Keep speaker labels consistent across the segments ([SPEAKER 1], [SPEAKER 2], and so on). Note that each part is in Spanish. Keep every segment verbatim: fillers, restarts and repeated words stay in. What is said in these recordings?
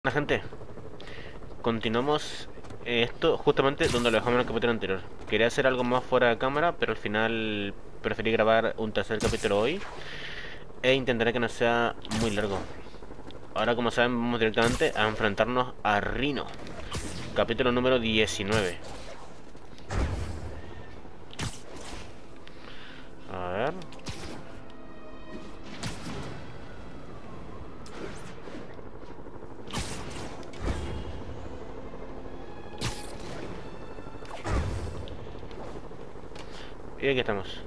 [SPEAKER 1] Bueno, gente, continuamos eh, esto justamente donde lo dejamos en el capítulo anterior. Quería hacer algo más fuera de cámara, pero al final preferí grabar un tercer capítulo hoy e intentaré que no sea muy largo. Ahora, como saben, vamos directamente a enfrentarnos a Rhino, capítulo número diecinueve. A ver... Y aquí estamos.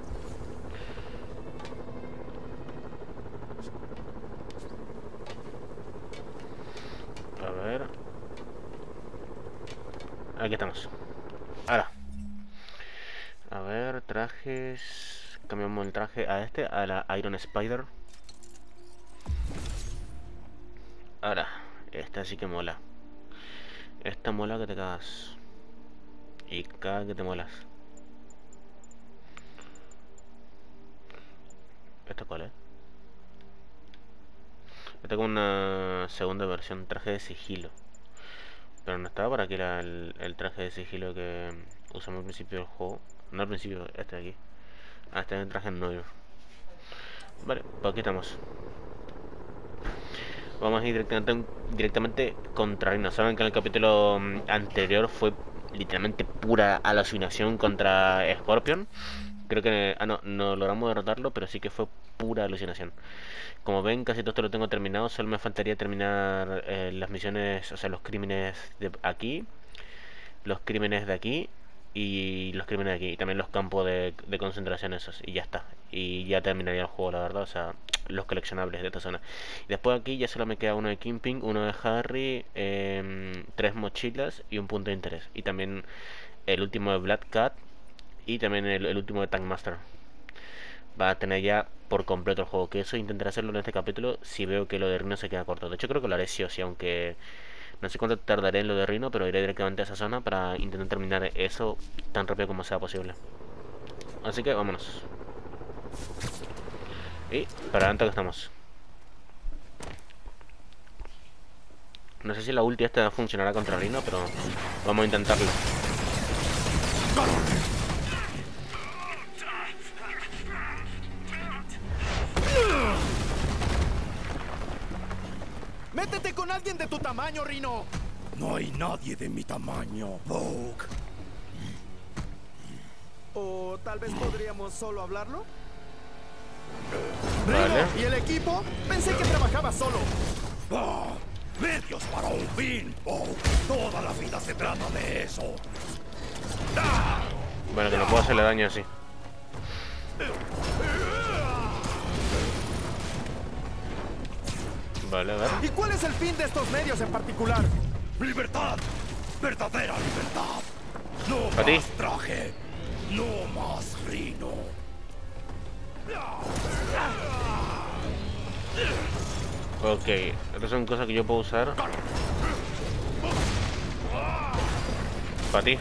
[SPEAKER 1] A ver... Aquí estamos. Ahora. A ver, trajes... Cambiamos el traje a este, a la Iron Spider. Ahora, esta sí que mola. Esta mola que te cagas. Y cada que te molas. ¿Esta cuál es? Esta como una segunda versión, traje de sigilo. Pero no estaba por aquí la, el, el traje de sigilo que usamos al principio del juego. No al principio, este de aquí. Ah, este es el traje nuevo. Vale, pues aquí estamos. Vamos a ir directamente, directamente contra Rhino. Saben que en el capítulo anterior fue literalmente pura alucinación contra Scorpion. Creo que... Ah, no, no logramos derrotarlo, pero sí que fue pura alucinación. Como ven, casi todo esto lo tengo terminado. Solo me faltaría terminar eh, las misiones, o sea, los crímenes de aquí, los crímenes de aquí y los crímenes de aquí. Y también los campos de, de concentración esos. Y ya está. Y ya terminaría el juego, la verdad. O sea, los coleccionables de esta zona. Y después aquí ya solo me queda uno de Kingpin, uno de Harry, eh, tres mochilas y un punto de interés. Y también el último de Black Cat. Y también el, el último de Tankmaster. Va a tener ya por completo el juego. Que eso intentaré hacerlo en este capítulo si veo que lo de Rhino se queda corto. De hecho creo que lo haré sí o sí, aunque no sé cuánto tardaré en lo de Rhino, pero iré directamente a esa zona para intentar terminar eso tan rápido como sea posible. Así que vámonos. Y para adelante que estamos. No sé si la ulti esta funcionará contra Rhino, pero vamos a intentarlo.
[SPEAKER 2] ¡Métete con alguien de tu tamaño, Rhino!
[SPEAKER 3] No hay nadie de mi tamaño, Vogue.
[SPEAKER 2] O tal vez podríamos solo hablarlo.
[SPEAKER 1] Vale.
[SPEAKER 2] Rhino, ¿y el equipo? Pensé que trabajaba solo.
[SPEAKER 3] Ah, medios para un fin, Vogue. Toda la vida se trata de eso. Ah.
[SPEAKER 1] Bueno, que no puedo hacerle daño así. Vale, a ver.
[SPEAKER 2] ¿Y cuál es el fin de estos medios en particular?
[SPEAKER 3] Libertad, verdadera libertad. No
[SPEAKER 1] ¿A ti?
[SPEAKER 3] más traje, no más Rhino.
[SPEAKER 1] Ok, estas son cosas que yo puedo usar. Para ti.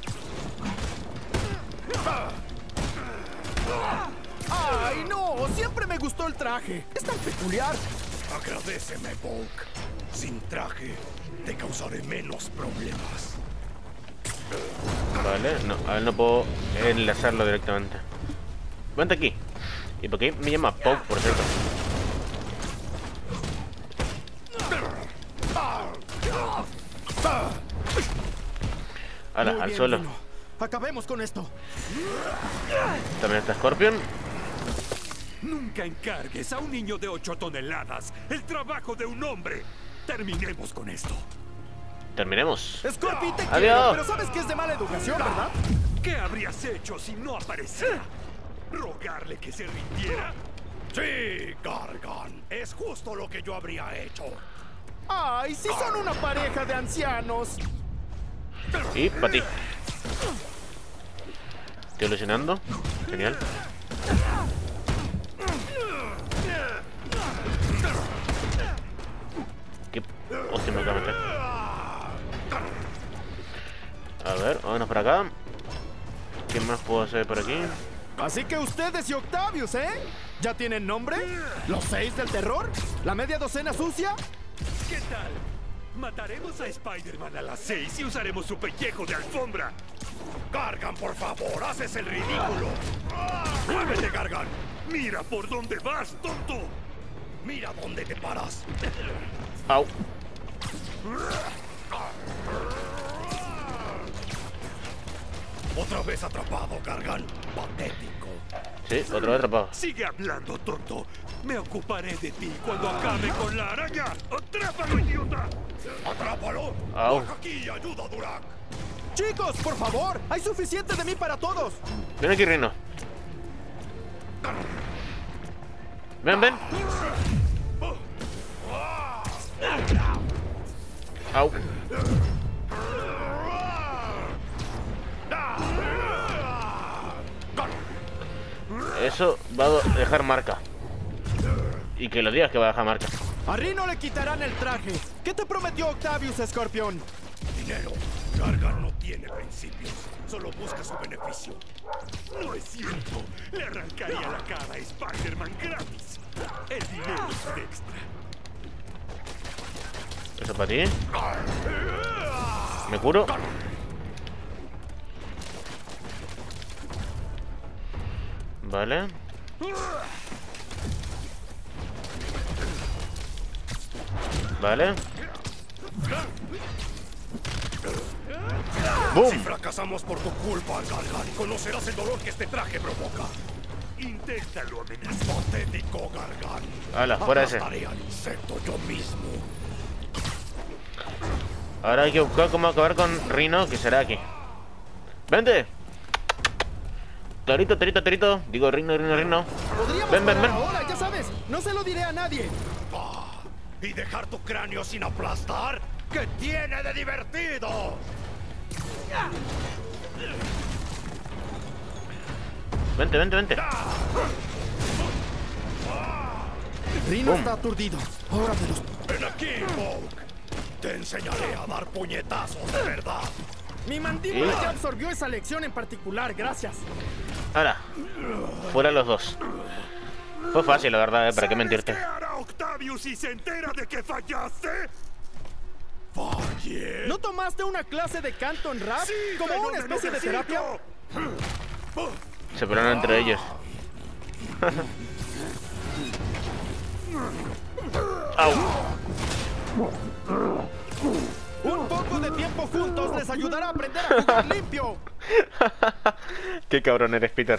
[SPEAKER 2] ¡Ay, no! Siempre me gustó el traje. Es tan peculiar.
[SPEAKER 3] Agradéceme, Vogue. Sin traje, te causaré menos problemas.
[SPEAKER 1] Vale, no, a ver, no puedo enlazarlo directamente. Vente aquí. ¿Y por qué me llama Poke, por cierto? Ahora,
[SPEAKER 2] Muy
[SPEAKER 1] al
[SPEAKER 2] bien,
[SPEAKER 1] suelo.
[SPEAKER 2] Rhino. Acabemos con esto.
[SPEAKER 1] También está Scorpion.
[SPEAKER 4] Nunca encargues a un niño de ocho toneladas el trabajo de un hombre. Terminemos con esto.
[SPEAKER 1] Terminemos.
[SPEAKER 2] Scorpi, te
[SPEAKER 1] Adiós.
[SPEAKER 2] quiero, pero sabes que es de mala educación, ¿verdad?
[SPEAKER 4] ¿Qué habrías hecho si no aparecía? ¿Rogarle que se rindiera?
[SPEAKER 3] Sí, Gargan. Es justo lo que yo habría hecho.
[SPEAKER 2] ¡Ay, si son una pareja de ancianos!
[SPEAKER 1] Y para ti. Estoy ilusionando. Genial. ¿Qué? Hostia, me acaba de meter. A ver, vámonos para acá. ¿Qué más puedo hacer por aquí?
[SPEAKER 2] Así que ustedes y Octavius, ¿eh? ¿Ya tienen nombre? ¿Los seis del terror? ¿La media docena sucia?
[SPEAKER 4] ¿Qué tal? Mataremos a Spider-Man a las seis y usaremos su pellejo de alfombra.
[SPEAKER 3] Gargan, por favor, haces el ridículo. ¡Muévete, Gargan!
[SPEAKER 4] Mira por dónde vas, tonto.
[SPEAKER 3] Mira dónde te paras.
[SPEAKER 1] Au.
[SPEAKER 3] Otra vez atrapado, Gargan. Patético.
[SPEAKER 1] Sí, otro vez atrapado.
[SPEAKER 4] Sigue hablando, tonto. Me ocuparé de ti cuando acabe con la araña. ¡Atrápalo, idiota!
[SPEAKER 3] ¡Atrápalo!
[SPEAKER 1] Au.
[SPEAKER 3] ¡Baja aquí y ayuda a Durak!
[SPEAKER 2] Chicos, por favor, hay suficiente de mí para todos.
[SPEAKER 1] Ven aquí, Rino. Ven, ven. Au. Eso va a dejar marca. Y que lo digas que va a dejar marca.
[SPEAKER 2] A Rhino le quitarán el traje. ¿Qué te prometió Octavius, Scorpion?
[SPEAKER 3] Dinero. Gargan no tiene principios. Solo busca su beneficio.
[SPEAKER 4] No es cierto. Le arrancaría la cara a Spider-Man gratis. El dinero es un extra.
[SPEAKER 1] Eso para ti. Me curo. Vale. Vale.
[SPEAKER 3] Si
[SPEAKER 1] ¡Bum!
[SPEAKER 3] fracasamos por tu culpa, Gargan, conocerás el dolor que este traje provoca.
[SPEAKER 4] Inténtalo, amenaza.
[SPEAKER 3] Patético, Gargan.
[SPEAKER 1] Hala, fuera ese.
[SPEAKER 3] Aplastaré al insecto yo mismo.
[SPEAKER 1] Ahora hay que buscar cómo acabar con Rino, que será aquí. ¡Vente! Torito, torito, torito. Digo, Rino, Rino, Rino.
[SPEAKER 2] Podríamos
[SPEAKER 1] Ven, ven,
[SPEAKER 2] parar
[SPEAKER 1] ven.
[SPEAKER 2] ahora, ya sabes. No se lo diré a nadie.
[SPEAKER 3] Ah, ¿y dejar tu cráneo sin aplastar? ¿Qué tiene de divertido?
[SPEAKER 1] Vente, vente, vente.
[SPEAKER 2] Rhino
[SPEAKER 1] Boom.
[SPEAKER 2] está aturdido. Ahora de los...
[SPEAKER 3] Ven aquí, Hulk. Te enseñaré a dar puñetazos de verdad.
[SPEAKER 2] Mi mandíbula
[SPEAKER 1] ¿Eh?
[SPEAKER 2] ya absorbió esa lección en particular, gracias.
[SPEAKER 1] Ahora. Fuera los dos. Fue fácil, la verdad, ¿eh? ¿Para qué mentirte?
[SPEAKER 4] ¿Sabes qué hará Octavius si se entera de que fallaste?
[SPEAKER 3] Falle.
[SPEAKER 2] ¿No tomaste una clase de canto en rap?
[SPEAKER 4] Sí,
[SPEAKER 2] ¿Como
[SPEAKER 4] pero
[SPEAKER 2] una
[SPEAKER 4] me
[SPEAKER 2] especie de
[SPEAKER 4] necesito.
[SPEAKER 2] terapia?
[SPEAKER 1] Se pelearon entre ellos. Au.
[SPEAKER 2] Un poco de tiempo juntos les ayudará a aprender a jugar limpio.
[SPEAKER 1] Qué cabrón eres, Peter.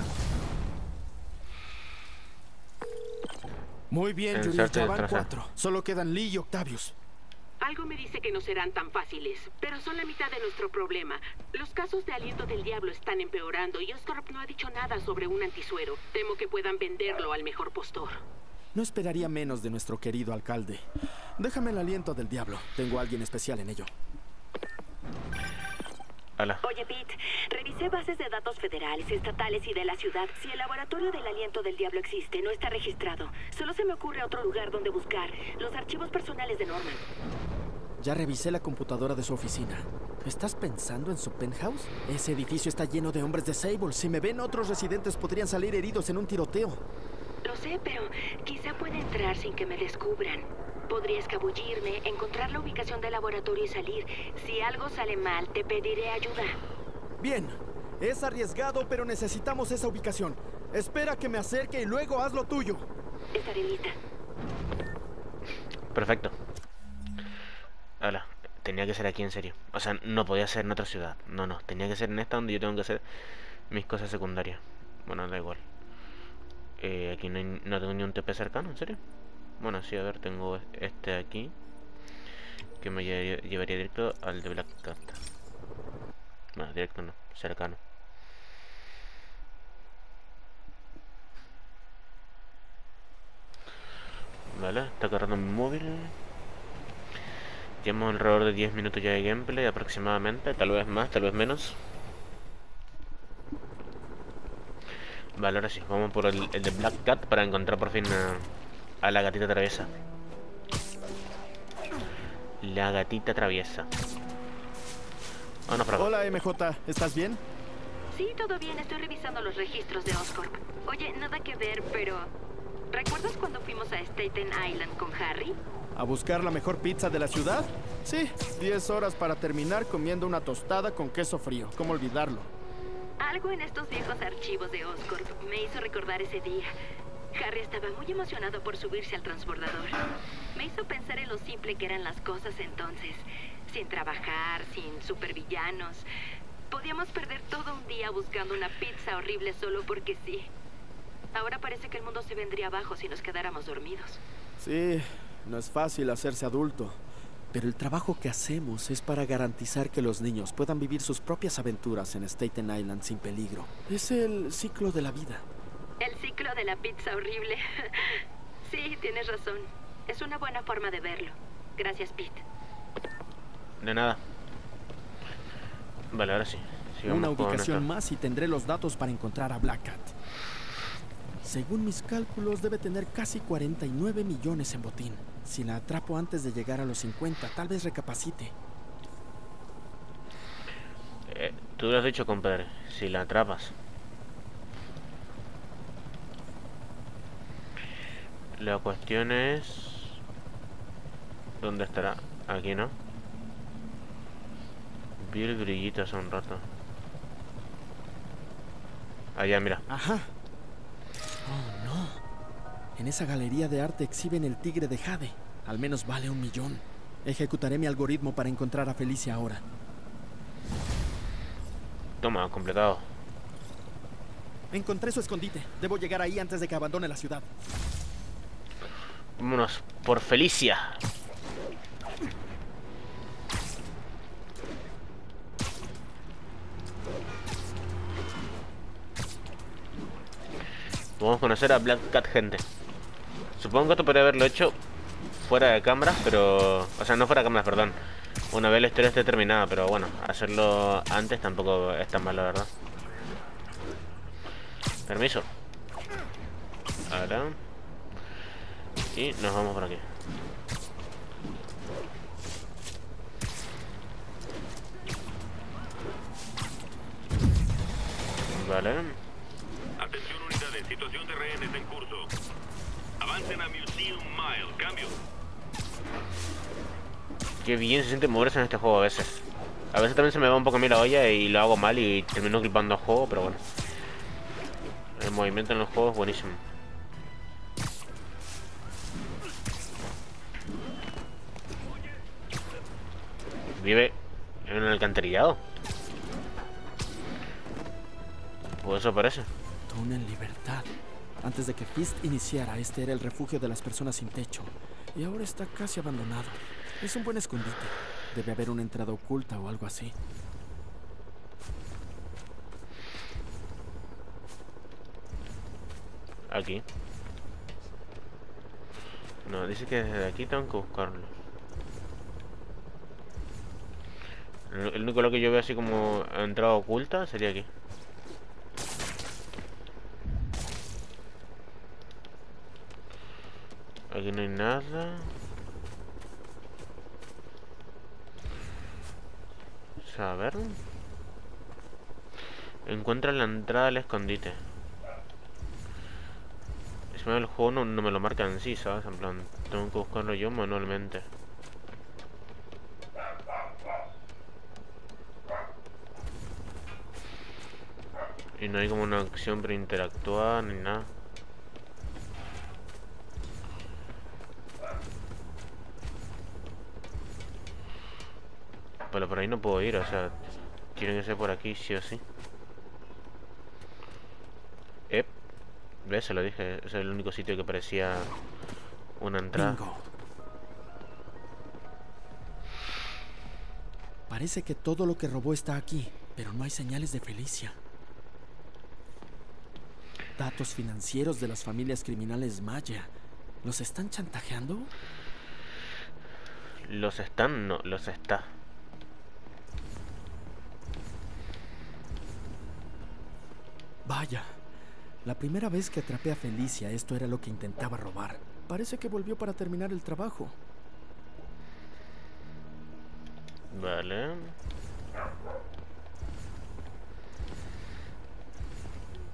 [SPEAKER 2] Muy bien, Julius,
[SPEAKER 1] Ensarte
[SPEAKER 2] ya van
[SPEAKER 1] trasera.
[SPEAKER 2] cuatro. Solo quedan Lee y Octavius.
[SPEAKER 5] Algo me dice que no serán tan fáciles, pero son la mitad de nuestro problema. Los casos de aliento del diablo están empeorando y Oscorp no ha dicho nada sobre un antisuero. Temo que puedan venderlo al mejor postor.
[SPEAKER 2] No esperaría menos de nuestro querido alcalde. Déjame el aliento del diablo. Tengo a alguien especial en ello.
[SPEAKER 1] Hala.
[SPEAKER 5] Oye, Pete, revisé bases de datos federales, estatales y de la ciudad. Si el laboratorio del aliento del diablo existe, no está registrado. Solo se me ocurre otro lugar donde buscar. Los archivos personales de Norman.
[SPEAKER 2] Ya revisé la computadora de su oficina. ¿Estás pensando en su penthouse? Ese edificio está lleno de hombres de Sable. Si me ven, otros residentes podrían salir heridos en un tiroteo.
[SPEAKER 5] Lo sé, pero quizá pueda entrar sin que me descubran. Podría escabullirme, encontrar la ubicación del laboratorio y salir. Si algo sale mal, te pediré ayuda.
[SPEAKER 2] Bien. Es arriesgado, pero necesitamos esa ubicación. Espera que me acerque y luego haz lo tuyo.
[SPEAKER 5] Estaré lista.
[SPEAKER 1] Perfecto. Hala. Tenía que ser aquí, en serio. O sea, no podía ser en otra ciudad. No, no. Tenía que ser en esta donde yo tengo que hacer mis cosas secundarias. Bueno, da igual. Eh, aquí no, hay, no tengo ni un T P cercano, ¿en serio? Bueno, sí, a ver, tengo este de aquí, que me lle llevaría directo al de Black Cat. No, directo no, cercano. Vale, está cargando mi móvil. Llevamos alrededor de diez minutos ya de gameplay aproximadamente, tal vez más, tal vez menos. Vale, ahora sí, vamos por el, el de Black Cat para encontrar por fin a, a la gatita traviesa. La gatita traviesa. Vámonos por acá.
[SPEAKER 2] Hola, M J. ¿Estás bien?
[SPEAKER 5] Sí, todo bien. Estoy revisando los registros de Oscorp. Oye, nada que ver, pero... ¿recuerdas cuando fuimos a Staten Island con Harry?
[SPEAKER 2] ¿A buscar la mejor pizza de la ciudad? Sí, diez horas para terminar comiendo una tostada con queso frío. ¿Cómo olvidarlo?
[SPEAKER 6] Algo en estos viejos archivos de Oscorp me hizo recordar ese día. Harry estaba muy emocionado por subirse al transbordador. Me hizo pensar en lo simple que eran las cosas entonces. Sin trabajar, sin supervillanos. Podíamos perder todo un día buscando una pizza horrible solo porque sí. Ahora parece que el mundo se vendría abajo si nos quedáramos dormidos.
[SPEAKER 2] Sí, no es fácil hacerse adulto. Pero el trabajo que hacemos es para garantizar que los niños puedan vivir sus propias aventuras en Staten Island sin peligro. Es el ciclo de la vida.
[SPEAKER 6] El ciclo de la pizza horrible. Sí, tienes razón. Es una buena forma de verlo. Gracias, Pete.
[SPEAKER 1] De nada. Vale, ahora sí. Sigamos
[SPEAKER 2] Una
[SPEAKER 1] con
[SPEAKER 2] ubicación
[SPEAKER 1] esto.
[SPEAKER 2] más y tendré los datos para encontrar a Black Cat. Según mis cálculos, debe tener casi cuarenta y nueve millones en botín. Si la atrapo antes de llegar a los cincuenta, tal vez recapacite.
[SPEAKER 1] Eh, tú lo has dicho, compadre. Si la atrapas. La cuestión es... ¿Dónde estará? Aquí, ¿no? Vi el brillito hace un rato. Allá, mira.
[SPEAKER 2] Ajá. Oh, no. En esa galería de arte exhiben el tigre de Jade. Al menos vale un millón. Ejecutaré mi algoritmo para encontrar a Felicia ahora.
[SPEAKER 1] Toma, completado.
[SPEAKER 2] Encontré su escondite. Debo llegar ahí antes de que abandone la ciudad.
[SPEAKER 1] Vámonos por Felicia. Vamos a conocer a Black Cat, gente. Supongo que esto podría haberlo hecho fuera de cámaras, pero... O sea, no fuera de cámaras, perdón. Una vez la historia esté terminada, pero bueno, hacerlo antes tampoco es tan malo, la verdad. Permiso. Ahora. Y nos vamos por aquí. Vale.
[SPEAKER 7] Atención unidades, situación de rehenes en curso. Avancen a Museum Mile, cambio.
[SPEAKER 1] Qué bien se siente moverse en este juego a veces. A veces también se me va un poco a mí la olla y lo hago mal y termino clipando el juego, pero bueno. El movimiento en los juegos es buenísimo. Vive en un alcantarillado. Pues eso parece.
[SPEAKER 2] Túnel Libertad. Antes de que Fist iniciara, este era el refugio de las personas sin techo. Y ahora está casi abandonado. Es un buen escondite. Debe haber una entrada oculta o algo así.
[SPEAKER 1] Aquí. No, dice que desde aquí tengo que buscarlo. El el único lo que yo veo así como entrada oculta sería aquí. Aquí no hay nada. O sea, a ver. Encuentra la entrada al escondite. Si me el juego no, no me lo marca en sí, ¿sabes? En plan, tengo que buscarlo yo manualmente. Y no hay como una acción para interactuar ni nada. Pero por ahí no puedo ir, o sea, tiene que ser por aquí sí o sí. Eh, ¿ves? Se lo dije, es el único sitio que parecía una entrada.
[SPEAKER 2] Bingo. Parece que todo lo que robó está aquí, pero no hay señales de Felicia. Datos financieros de las familias criminales Maya. ¿Los están chantajeando?
[SPEAKER 1] Los están, no, los está.
[SPEAKER 2] Vaya, la primera vez que atrapé a Felicia, esto era lo que intentaba robar. Parece que volvió para terminar el trabajo.
[SPEAKER 1] Vale.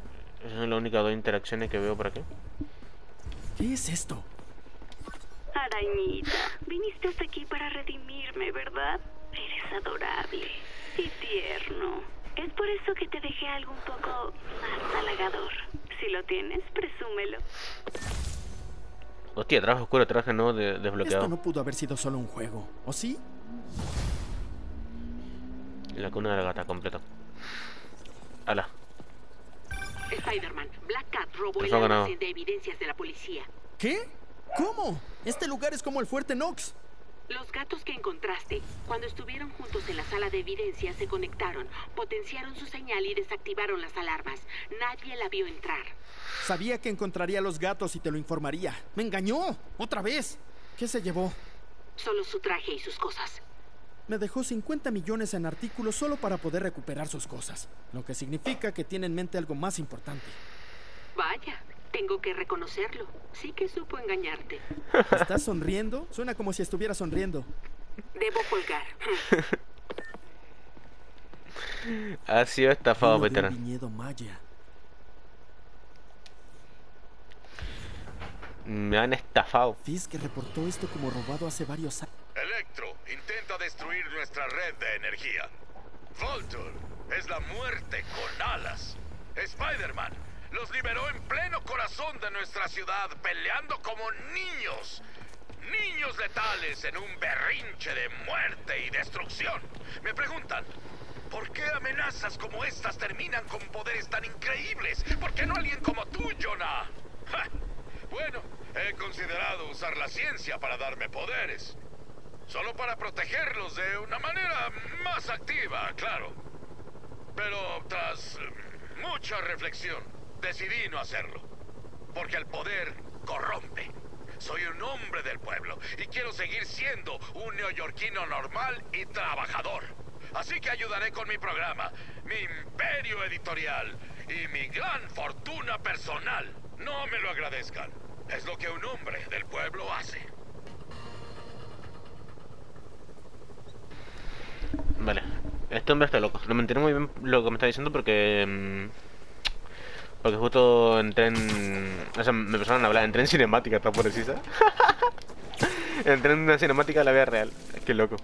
[SPEAKER 1] Esas son las únicas dos interacciones que veo por aquí.
[SPEAKER 2] ¿Qué es esto?
[SPEAKER 6] A arañita. Viniste hasta aquí para redimirme, ¿verdad? Eres adorable y tierno. Es por eso que te dejé algo un poco más halagador. Si lo tienes, presúmelo.
[SPEAKER 1] Hostia, traje oscuro, traje no de desbloqueado.
[SPEAKER 2] Esto no pudo haber sido solo un juego, ¿o sí?
[SPEAKER 1] La cuna de la gata completo. Ala.
[SPEAKER 5] Spider-Man, Black Cat robó
[SPEAKER 1] Pues
[SPEAKER 5] el
[SPEAKER 1] ha ganado.
[SPEAKER 5] almacén de evidencias de la policía.
[SPEAKER 2] ¿Qué? ¿Cómo? Este lugar es como el Fuerte Knox.
[SPEAKER 5] Los gatos que encontraste, cuando estuvieron juntos en la sala de evidencias, se conectaron, potenciaron su señal y desactivaron las alarmas. Nadie la vio entrar.
[SPEAKER 2] Sabía que encontraría a los gatos y te lo informaría. ¡Me engañó! ¡Otra vez! ¿Qué se llevó?
[SPEAKER 5] Solo su traje y sus cosas.
[SPEAKER 2] Me dejó cincuenta millones en artículos solo para poder recuperar sus cosas. Lo que significa que tiene en mente algo más importante.
[SPEAKER 5] Vaya, tengo que reconocerlo. Sí que supo engañarte.
[SPEAKER 2] ¿Estás sonriendo? Suena como si estuviera sonriendo.
[SPEAKER 5] Debo colgar.
[SPEAKER 1] Ha sido estafado,
[SPEAKER 2] Uno de un
[SPEAKER 1] veterano.
[SPEAKER 2] viñedo maya.
[SPEAKER 1] Me han estafado.
[SPEAKER 2] Fisk reportó esto como robado hace varios años.
[SPEAKER 3] Electro intenta destruir nuestra red de energía. Vulture es la muerte con alas. Spider-Man los liberó en pleno corazón de nuestra ciudad, peleando como niños. Niños letales en un berrinche de muerte y destrucción. Me preguntan, ¿por qué amenazas como estas terminan con poderes tan increíbles? ¿Por qué no alguien como tú, Jonah? ¡Ja! Bueno, he considerado usar la ciencia para darme poderes. Solo para protegerlos de una manera más activa, claro. Pero tras eh, mucha reflexión, decidí no hacerlo. Porque el poder corrompe. Soy un hombre del pueblo y quiero seguir siendo un neoyorquino normal y trabajador. Así que ayudaré con mi programa, mi imperio editorial y mi gran fortuna personal. No me lo agradezcan. Es lo que un hombre del pueblo hace.
[SPEAKER 1] Vale. Este hombre está loco. No me enteré muy bien lo que me está diciendo porque... mmm, porque justo entré en... O sea, me empezaron a hablar. Entré en cinemática, está por precisa. Entré en una cinemática de la vida real. Qué loco.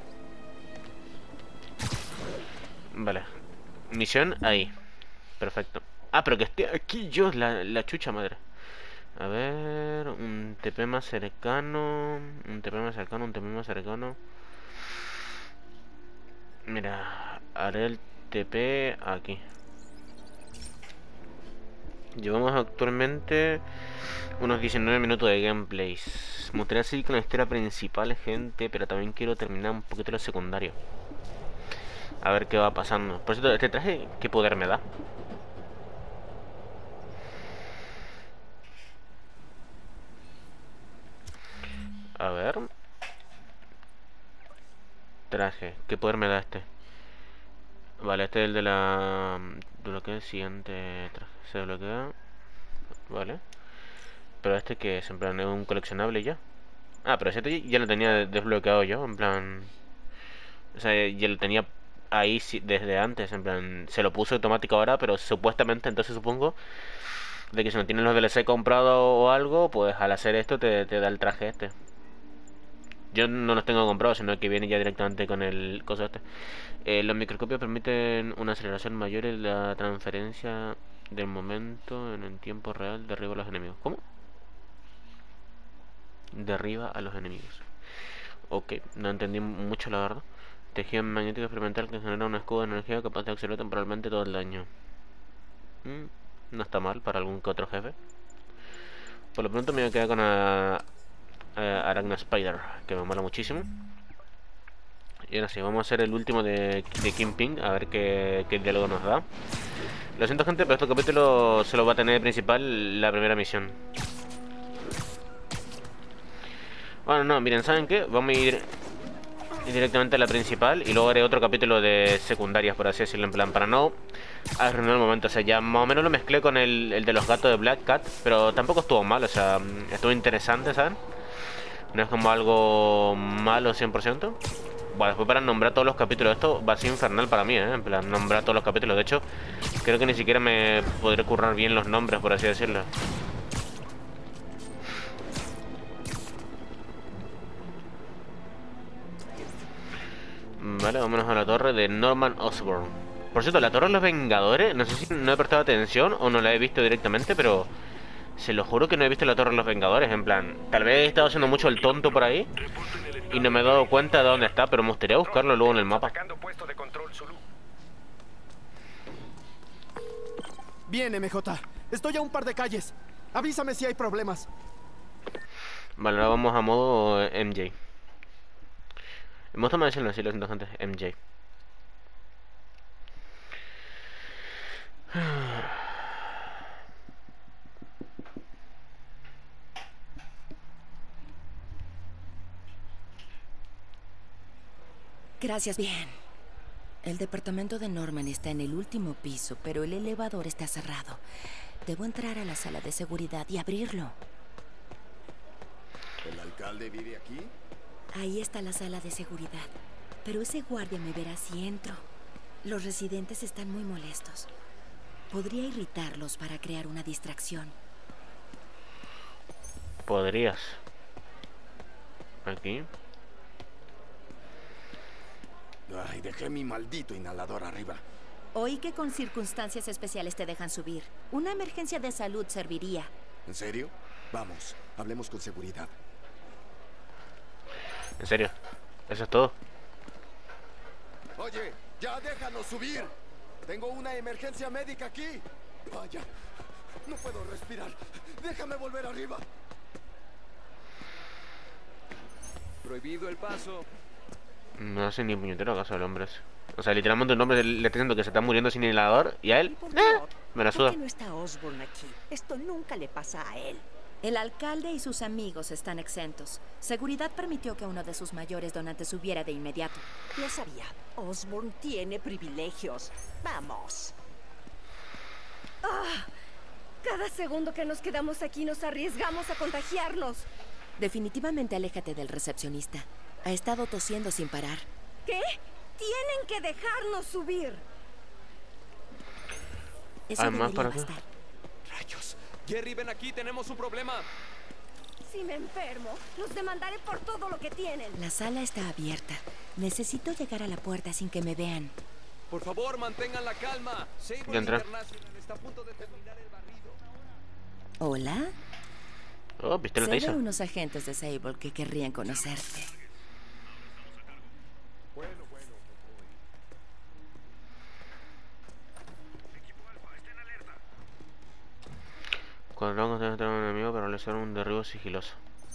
[SPEAKER 1] Vale. Misión ahí. Perfecto. Ah, pero que esté aquí yo, la, la chucha madre. A ver... Un T P más cercano... Un T P más cercano, un T P más cercano... Mira, haré el T P aquí. Llevamos actualmente unos diecinueve minutos de gameplays. Me gustaría seguir con la historia principal, gente, pero también quiero terminar un poquito lo secundario. A ver qué va pasando. Por cierto, este traje, ¿qué poder me da? A ver... Traje, ¿qué poder me da este? Vale, este es el de la... Desbloquea el siguiente traje. Se desbloquea. Vale. Pero este que es, en plan, es un coleccionable ya. Ah, pero este ya lo tenía desbloqueado yo, en plan... O sea, ya lo tenía ahí desde antes, en plan... Se lo puse automático ahora, pero supuestamente, entonces supongo... De que si no tienes los D L C comprado o algo, pues al hacer esto te, te da el traje este. Yo no los tengo comprados, sino que viene ya directamente con el coso este. Eh, los microscopios permiten una aceleración mayor en la transferencia del momento en el tiempo real. Derriba a los enemigos. ¿Cómo? Derriba a los enemigos. Ok, no entendí mucho la verdad. Tejido magnético experimental que genera un escudo de energía capaz de absorber temporalmente todo el daño. Mm, no está mal para algún que otro jefe. Por lo pronto me voy a quedar con a... Uh, Arachna Spider, que me mola muchísimo. Y ahora sí, vamos a hacer el último de, de Kingpin, a ver qué, qué diálogo nos da. Lo siento, gente, pero este capítulo se lo va a tener de principal la primera misión. Bueno, no, miren, ¿saben qué? Vamos a ir directamente a la principal y luego haré otro capítulo de secundarias, por así decirlo, en plan, para no arruinar el momento. O sea, ya más o menos lo mezclé con el, el de los gatos de Black Cat, pero tampoco estuvo mal, o sea, estuvo interesante, ¿saben? No es como algo malo cien por ciento. Bueno, después para nombrar todos los capítulos, esto va a ser infernal para mí, ¿eh? En plan, nombrar todos los capítulos. De hecho, creo que ni siquiera me podré currar bien los nombres, por así decirlo. Vale, vámonos a la torre de Norman Osborn. Por cierto, la torre de los Vengadores, no sé si no he prestado atención o no la he visto directamente, pero se lo juro que no he visto la torre de los Vengadores. En plan, tal vez he estado haciendo mucho el tonto por ahí y no me he dado cuenta de dónde está, pero me gustaría buscarlo luego en el mapa.
[SPEAKER 2] Bien, M J. Estoy a un par de calles. Avísame si hay problemas.
[SPEAKER 1] Vale, ahora vamos a modo eh, M J. Me gusta más decirlo así, lo siento, gente. M J.
[SPEAKER 8] Gracias. Bien. El departamento de Norman está en el último piso, pero el elevador está cerrado. Debo entrar a la sala de seguridad y abrirlo.
[SPEAKER 9] ¿El alcalde vive aquí?
[SPEAKER 8] Ahí está la sala de seguridad. Pero ese guardia me verá si entro. Los residentes están muy molestos. Podría irritarlos para crear una distracción.
[SPEAKER 1] Podrías. Aquí.
[SPEAKER 9] Ay, dejé mi maldito inhalador arriba.
[SPEAKER 8] Oí que con circunstancias especiales te dejan subir. Una emergencia de salud serviría.
[SPEAKER 9] ¿En serio? Vamos, hablemos con seguridad.
[SPEAKER 1] En serio. Eso es todo.
[SPEAKER 9] Oye, ya déjanos subir. Tengo una emergencia médica aquí. Vaya, no puedo respirar. Déjame volver arriba.
[SPEAKER 10] Prohibido el paso.
[SPEAKER 1] No hace ni puñetero caso al hombre ese. O sea, literalmente un hombre le está diciendo que se está muriendo sin inhalador y a él, eh, me la suda.
[SPEAKER 11] ¿Por qué no está Osborn aquí? Esto nunca le pasa a él.
[SPEAKER 8] El alcalde y sus amigos están exentos. Seguridad permitió que uno de sus mayores donantes subiera de inmediato.
[SPEAKER 11] Lo sabía. Osborn tiene privilegios. Vamos.
[SPEAKER 12] Ah, cada segundo que nos quedamos aquí nos arriesgamos a contagiarnos.
[SPEAKER 8] Definitivamente aléjate del recepcionista. Ha estado tosiendo sin parar.
[SPEAKER 12] ¿Qué? Tienen que dejarnos subir.
[SPEAKER 8] Eso
[SPEAKER 1] Además,
[SPEAKER 8] debería
[SPEAKER 1] ¿para qué?
[SPEAKER 8] bastar.
[SPEAKER 10] Rayos. Jerry, ven aquí, tenemos un problema.
[SPEAKER 12] Si me enfermo, los demandaré por todo lo que tienen.
[SPEAKER 8] La sala está abierta. Necesito llegar a la puerta sin que me vean.
[SPEAKER 10] Por favor, mantengan la calma. Sable
[SPEAKER 1] Ya entré.
[SPEAKER 10] International está a punto de terminar el barrido.
[SPEAKER 8] ¿Hola?
[SPEAKER 1] Oh, pistola
[SPEAKER 8] Sé de
[SPEAKER 1] taser.
[SPEAKER 8] unos agentes de Sable que querrían conocerte.
[SPEAKER 9] Bueno, bueno,
[SPEAKER 1] Cuando vamos a tener un enemigo para realizar un derribo sigiloso.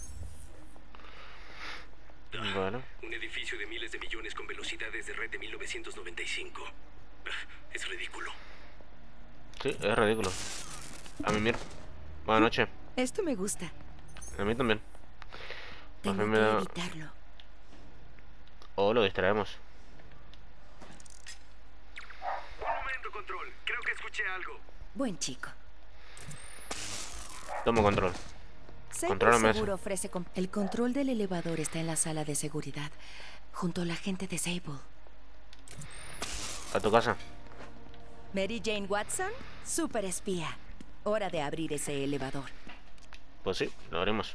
[SPEAKER 1] Bueno.
[SPEAKER 7] Un edificio de miles de millones con velocidades de red de mil novecientos noventa y cinco. Es ridículo.
[SPEAKER 1] Sí, es ridículo. A mí, mira. Buenas noches.
[SPEAKER 8] Esto me gusta.
[SPEAKER 1] A mí también.
[SPEAKER 8] Tengo
[SPEAKER 1] Por fin
[SPEAKER 8] que
[SPEAKER 1] me da-
[SPEAKER 8] evitarlo.
[SPEAKER 1] O lo distraemos.
[SPEAKER 7] Un momento, control. Creo que escuché algo.
[SPEAKER 8] Buen chico.
[SPEAKER 1] Tomo control.
[SPEAKER 8] Sable
[SPEAKER 1] Contrólame
[SPEAKER 8] seguro
[SPEAKER 1] eso.
[SPEAKER 8] ofrece... com- El control del elevador está en la sala de seguridad, junto a la gente de Sable.
[SPEAKER 1] A tu casa.
[SPEAKER 8] Mary Jane Watson, super espía. Hora de abrir ese elevador.
[SPEAKER 1] Pues sí, lo haremos.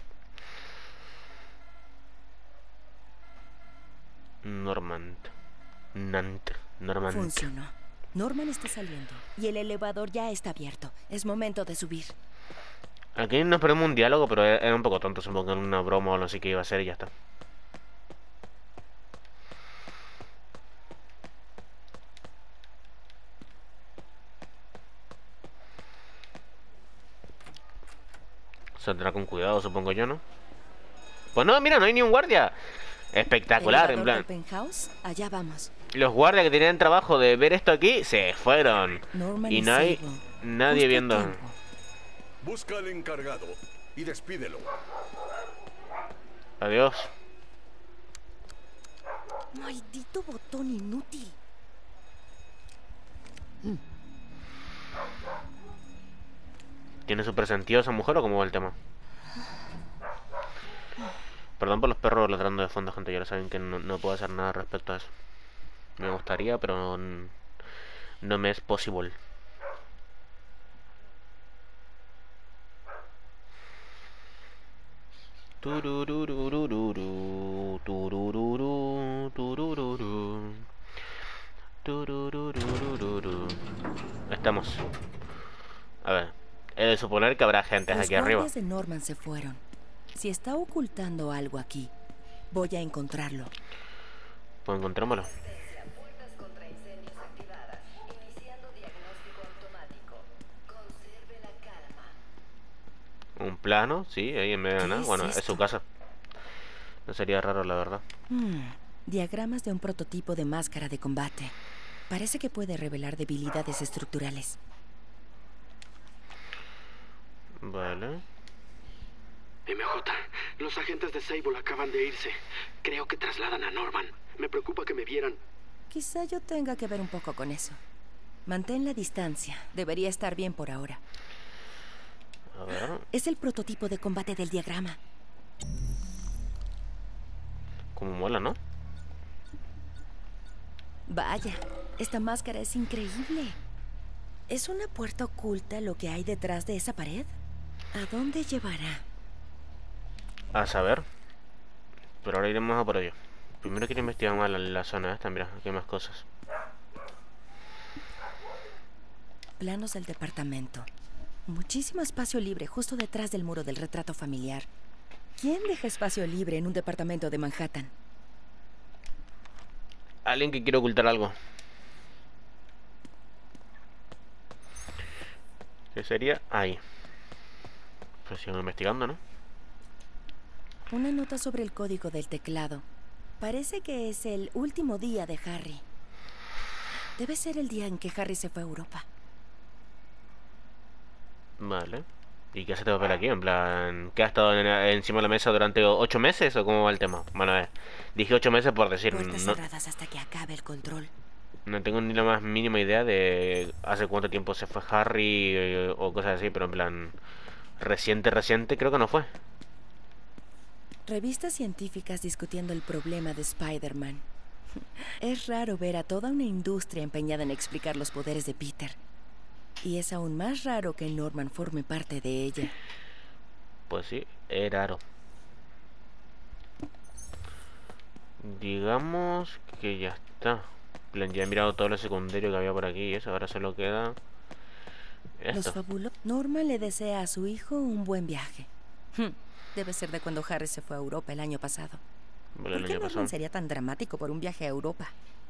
[SPEAKER 1] Normand. Nant. Normand.
[SPEAKER 8] Funcionó. Norman está saliendo y el elevador ya está abierto. Es momento de subir.
[SPEAKER 1] Aquí nos ponemos un diálogo, pero era un poco tonto. Supongo que era una broma o algo así que iba a ser y ya está. Saldrá con cuidado, supongo yo, ¿no? Pues no, mira, no hay ni un guardia. Espectacular, en
[SPEAKER 8] Elevador
[SPEAKER 1] plan.
[SPEAKER 8] del penthouse, allá vamos.
[SPEAKER 1] Los guardias que tenían trabajo de ver esto aquí se fueron.
[SPEAKER 8] Norman
[SPEAKER 1] Y
[SPEAKER 8] y
[SPEAKER 1] no hay
[SPEAKER 8] Sable.
[SPEAKER 1] nadie
[SPEAKER 8] Justo a
[SPEAKER 1] viendo.
[SPEAKER 8] tiempo.
[SPEAKER 9] busca al encargado y despídelo.
[SPEAKER 1] Adiós.
[SPEAKER 8] Maldito botón inútil.
[SPEAKER 1] ¿Tiene su presentido esa mujer o cómo va el tema? Perdón por los perros ladrando de fondo, gente. Ya lo saben que no, no puedo hacer nada respecto a eso. Me gustaría, pero no, no me es posible. Turururururu, turururu, turururu. Turururururu. Estamos. A ver, he de suponer que habrá gente
[SPEAKER 8] Los
[SPEAKER 1] aquí arriba.
[SPEAKER 8] guardias de Norman se fueron. Si está ocultando algo aquí, voy a encontrarlo.
[SPEAKER 1] Pues encontrémoslo. Un plano, sí, ahí en medio de nada.
[SPEAKER 8] es
[SPEAKER 1] Bueno, es
[SPEAKER 8] esto?
[SPEAKER 1] su casa. No sería raro, la verdad.
[SPEAKER 8] Hmm, Diagramas de un prototipo de máscara de combate. Parece que puede revelar debilidades estructurales.
[SPEAKER 1] Vale.
[SPEAKER 13] M J, los agentes de Sable acaban de irse. Creo que trasladan a Norman. Me preocupa que me vieran.
[SPEAKER 8] Quizá yo tenga que ver un poco con eso. Mantén la distancia. Debería estar bien por ahora.
[SPEAKER 1] A ver.
[SPEAKER 8] Es el prototipo de combate del diagrama.
[SPEAKER 1] Como mola, ¿no?
[SPEAKER 8] Vaya, esta máscara es increíble. ¿Es una puerta oculta lo que hay detrás de esa pared? ¿A dónde llevará?
[SPEAKER 1] A saber. Pero ahora iremos a por ello. Primero quiero investigar más la, la zona esta. Mira, aquí hay más cosas.
[SPEAKER 8] Planos del departamento. Muchísimo espacio libre justo detrás del muro del retrato familiar. ¿Quién deja espacio libre en un departamento de Manhattan?
[SPEAKER 1] Alguien que quiere ocultar algo. ¿Qué sería? Ahí. Pues sigo investigando, ¿no?
[SPEAKER 8] Una nota sobre el código del teclado. Parece que es el último día de Harry. Debe ser el día en que Harry se fue a Europa.
[SPEAKER 1] Vale. ¿Y qué hace este papel aquí? En plan, ¿qué ha estado en- encima de la mesa durante ocho meses o cómo va el tema? Bueno, a ver, dije ocho meses por decir.
[SPEAKER 8] Puertas
[SPEAKER 1] No,
[SPEAKER 8] cerradas hasta que acabe el control.
[SPEAKER 1] no tengo ni la más mínima idea de hace cuánto tiempo se fue Harry eh, o cosas así, pero en plan, reciente, reciente creo que no fue.
[SPEAKER 8] Revistas científicas discutiendo el problema de Spider-Man. Es raro ver a toda una industria empeñada en explicar los poderes de Peter. Y es aún más raro que Norman forme parte de ella.
[SPEAKER 1] Pues sí, es raro. Digamos que ya está. En plan, ya he mirado todo lo secundario que había por aquí y eso, ahora solo queda
[SPEAKER 8] Los
[SPEAKER 1] esto.
[SPEAKER 8] fabulosos. Norman le desea a su hijo un buen viaje. Hmm, Debe ser de cuando Harry se fue a Europa el año pasado.
[SPEAKER 1] Vale, el
[SPEAKER 8] ¿Por qué
[SPEAKER 1] año
[SPEAKER 8] Norman
[SPEAKER 1] pasado.
[SPEAKER 8] sería tan dramático por un viaje a Europa?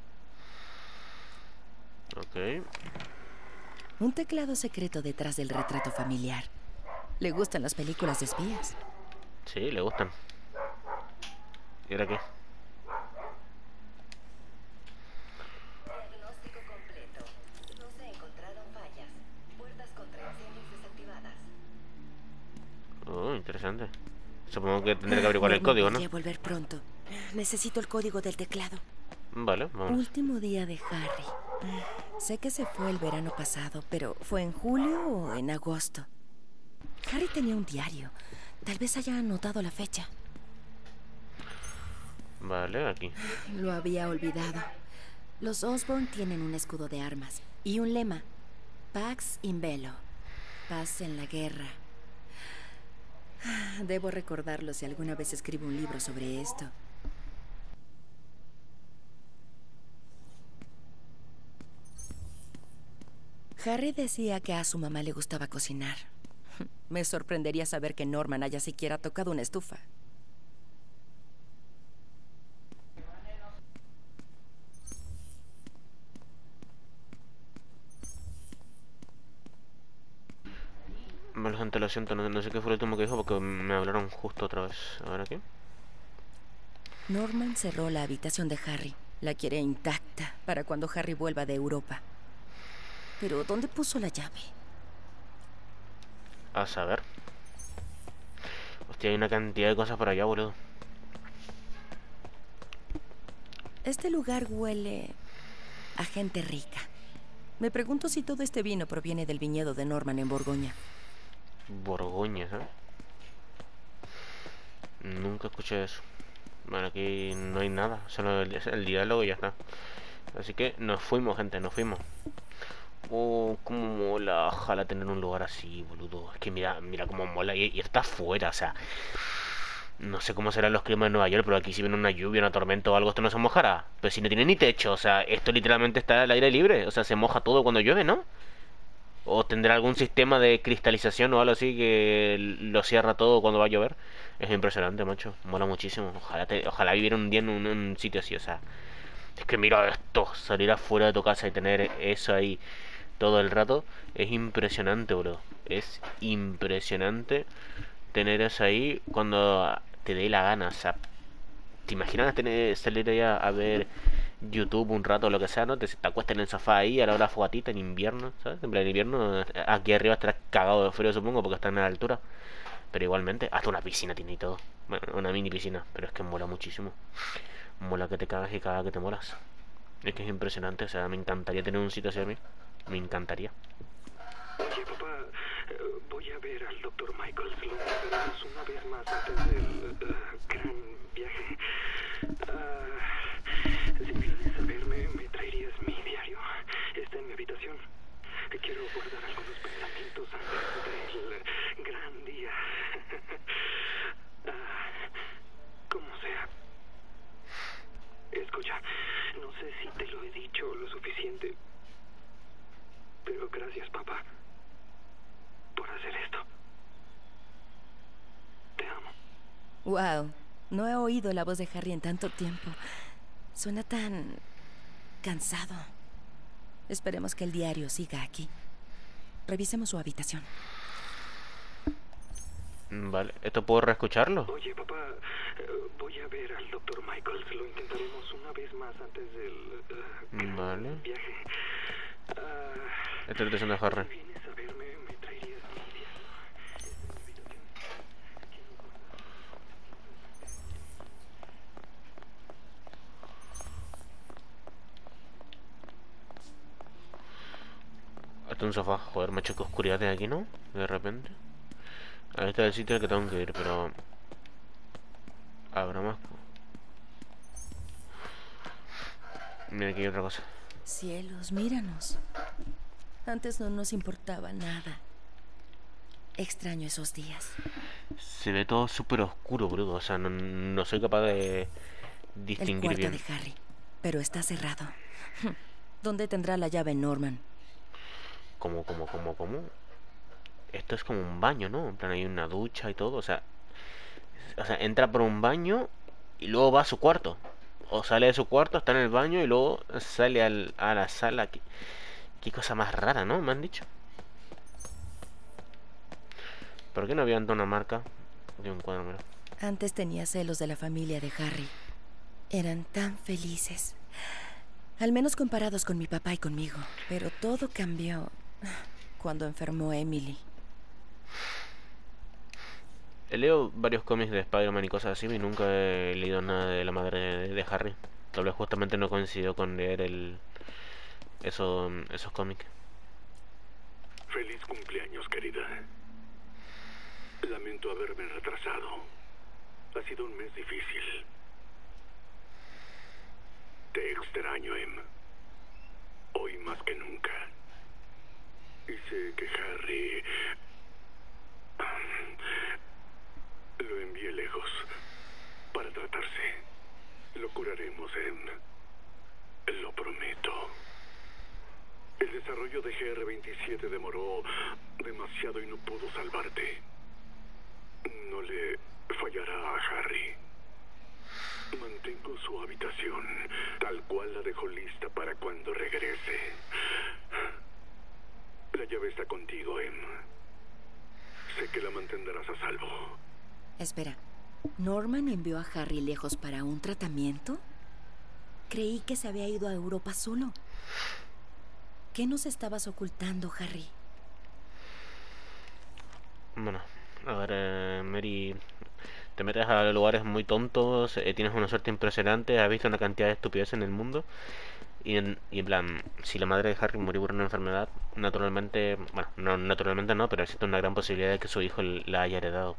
[SPEAKER 1] Ok.
[SPEAKER 8] Un teclado secreto detrás del retrato familiar. Le gustan las películas de espías.
[SPEAKER 1] Sí, le gustan. ¿Y ahora qué?
[SPEAKER 14] Diagnóstico completo. No se encontraron fallas. Puertas contra incendios desactivadas.
[SPEAKER 1] Oh, interesante. Supongo que tendré que averiguar el código, ¿no?
[SPEAKER 8] Voy a volver pronto. Necesito el código del teclado.
[SPEAKER 1] Vale, vamos.
[SPEAKER 8] Último día de Harry. Sé que se fue el verano pasado, pero ¿fue en julio o en agosto? Harry tenía un diario. Tal vez haya anotado la fecha.
[SPEAKER 1] Vale, aquí.
[SPEAKER 8] Lo había olvidado. Los Osborn tienen un escudo de armas y un lema. Pax in Bello. Paz en la guerra. Debo recordarlo si alguna vez escribo un libro sobre esto. Harry decía que a su mamá le gustaba cocinar. Me sorprendería saber que Norman haya siquiera tocado una estufa.
[SPEAKER 1] Vale, gente, lo siento, no, no sé qué fue lo último que dijo porque me hablaron justo otra vez. A ver aquí.
[SPEAKER 8] Norman cerró la habitación de Harry. La quiere intacta para cuando Harry vuelva de Europa. Pero ¿dónde puso la llave?
[SPEAKER 1] A saber. Hostia, hay una cantidad de cosas por allá, boludo.
[SPEAKER 8] Este lugar huele a gente rica. Me pregunto si todo este vino proviene del viñedo de Norman en Borgoña.
[SPEAKER 1] Borgoña, ¿sabes? Nunca escuché eso. Bueno, aquí no hay nada, solo el, el diálogo y ya está. Así que nos fuimos, gente, nos fuimos. Oh, cómo mola, ojalá tener un lugar así, boludo. Es que mira, mira cómo mola y, y está afuera, o sea. No sé cómo serán los climas en Nueva York, pero aquí si viene una lluvia, una tormenta o algo, esto no se mojará. Pero si no tiene ni techo, o sea, esto literalmente está al aire libre. O sea, se moja todo cuando llueve, ¿no? O tendrá algún sistema de cristalización o algo así que lo cierra todo cuando va a llover. Es impresionante, macho. Mola muchísimo. Ojalá te, ojalá vivir un día en un, en un sitio así, o sea. Es que mira esto, salir afuera de tu casa y tener eso ahí todo el rato. Es impresionante, bro. Es impresionante tener eso ahí cuando te dé la gana. O sea, ¿te imaginas tener, salir allá a ver YouTube un rato o lo que sea, ¿no? Te, te acuestas en el sofá ahí a la hora fogatita en invierno, ¿sabes? En plan, en invierno, aquí arriba estarás cagado de frío, supongo, porque están a la altura. Pero igualmente, hasta una piscina tiene y todo. Bueno, una mini piscina, pero es que mola muchísimo. Mola que te cagas y caga que te molas. Es que es impresionante, o sea, me encantaría tener un sitio así a mí. Me encantaría.
[SPEAKER 13] Oye, papá, eh, voy a ver al doctor Michaels. Lo veremos una vez más antes del uh, gran viaje. Uh, si vienes a verme, ¿me traerías mi diario? Está en mi habitación. Quiero guardar algunos pensamientos antes del gran día. uh, como sea. Escucha, no sé si te lo he dicho lo suficiente, pero gracias, papá, por hacer esto. Te amo.
[SPEAKER 8] Wow, no he oído la voz de Harry en tanto tiempo. Suena tan cansado. Esperemos que el diario siga aquí. Revisemos su habitación.
[SPEAKER 1] Vale, ¿esto puedo reescucharlo?
[SPEAKER 13] Oye, papá, eh, voy a ver al doctor Michaels. Lo intentaremos una vez más antes del uh,
[SPEAKER 1] vale.
[SPEAKER 13] viaje. Uh,
[SPEAKER 1] Esto es de Harry.
[SPEAKER 13] Si vienes a verme, ¿me traerías mi diario? Está en mi habitación.
[SPEAKER 1] Hasta un sofá. Joder, macho, que oscuridad hay aquí, ¿no? De repente. Ahí está el sitio al que tengo que ir, pero... Habrá más. Mira, aquí hay otra cosa.
[SPEAKER 8] Cielos, míranos. Antes no nos importaba nada. Extraño esos días.
[SPEAKER 1] Se ve todo súper oscuro, brudo. O sea, no, no soy capaz de distinguir
[SPEAKER 8] el cuarto
[SPEAKER 1] bien.
[SPEAKER 8] de Harry, pero está cerrado. ¿Dónde tendrá la llave Norman?
[SPEAKER 1] ¿Cómo, cómo, cómo, cómo? Esto es como un baño, ¿no? En plan, hay una ducha y todo. O sea, o sea, entra por un baño y luego va a su cuarto. O sale de su cuarto, está en el baño y luego sale al, a la sala. ¿Qué, qué cosa más rara, ¿no? Me han dicho. ¿Por qué no había una marca de un cuadro? Mira.
[SPEAKER 8] Antes tenía celos de la familia de Harry. Eran tan felices. Al menos comparados con mi papá y conmigo. Pero todo cambió cuando enfermó Emily.
[SPEAKER 1] He leído varios cómics de Spider-Man y cosas así y nunca he leído nada de la madre de, de Harry. Tal vez justamente no coincidió con leer el eso, esos cómics.
[SPEAKER 7] Feliz cumpleaños, querida. Lamento haberme retrasado. Ha sido un mes difícil. Te extraño, Em. Hoy más que nunca. Y sé que Harry... Lo envié lejos para tratarse. Lo curaremos, Em. Lo prometo. El desarrollo de G R veintisiete demoró demasiado y no pudo salvarte. No le fallará a Harry. Mantengo su habitación, tal cual la dejó lista para cuando regrese. La llave está contigo, Em. Sé que la mantendrás a salvo.
[SPEAKER 8] Espera, ¿Norman envió a Harry lejos para un tratamiento? Creí que se había ido a Europa solo. ¿Qué nos estabas ocultando, Harry?
[SPEAKER 1] Bueno, a ver, eh, Mary, te metes a lugares muy tontos, eh, tienes una suerte impresionante, has visto una cantidad de estupidez en el mundo. Y en, y en plan, si la madre de Harry murió por una enfermedad, naturalmente, bueno, no naturalmente no, pero existe una gran posibilidad de que su hijo la haya heredado.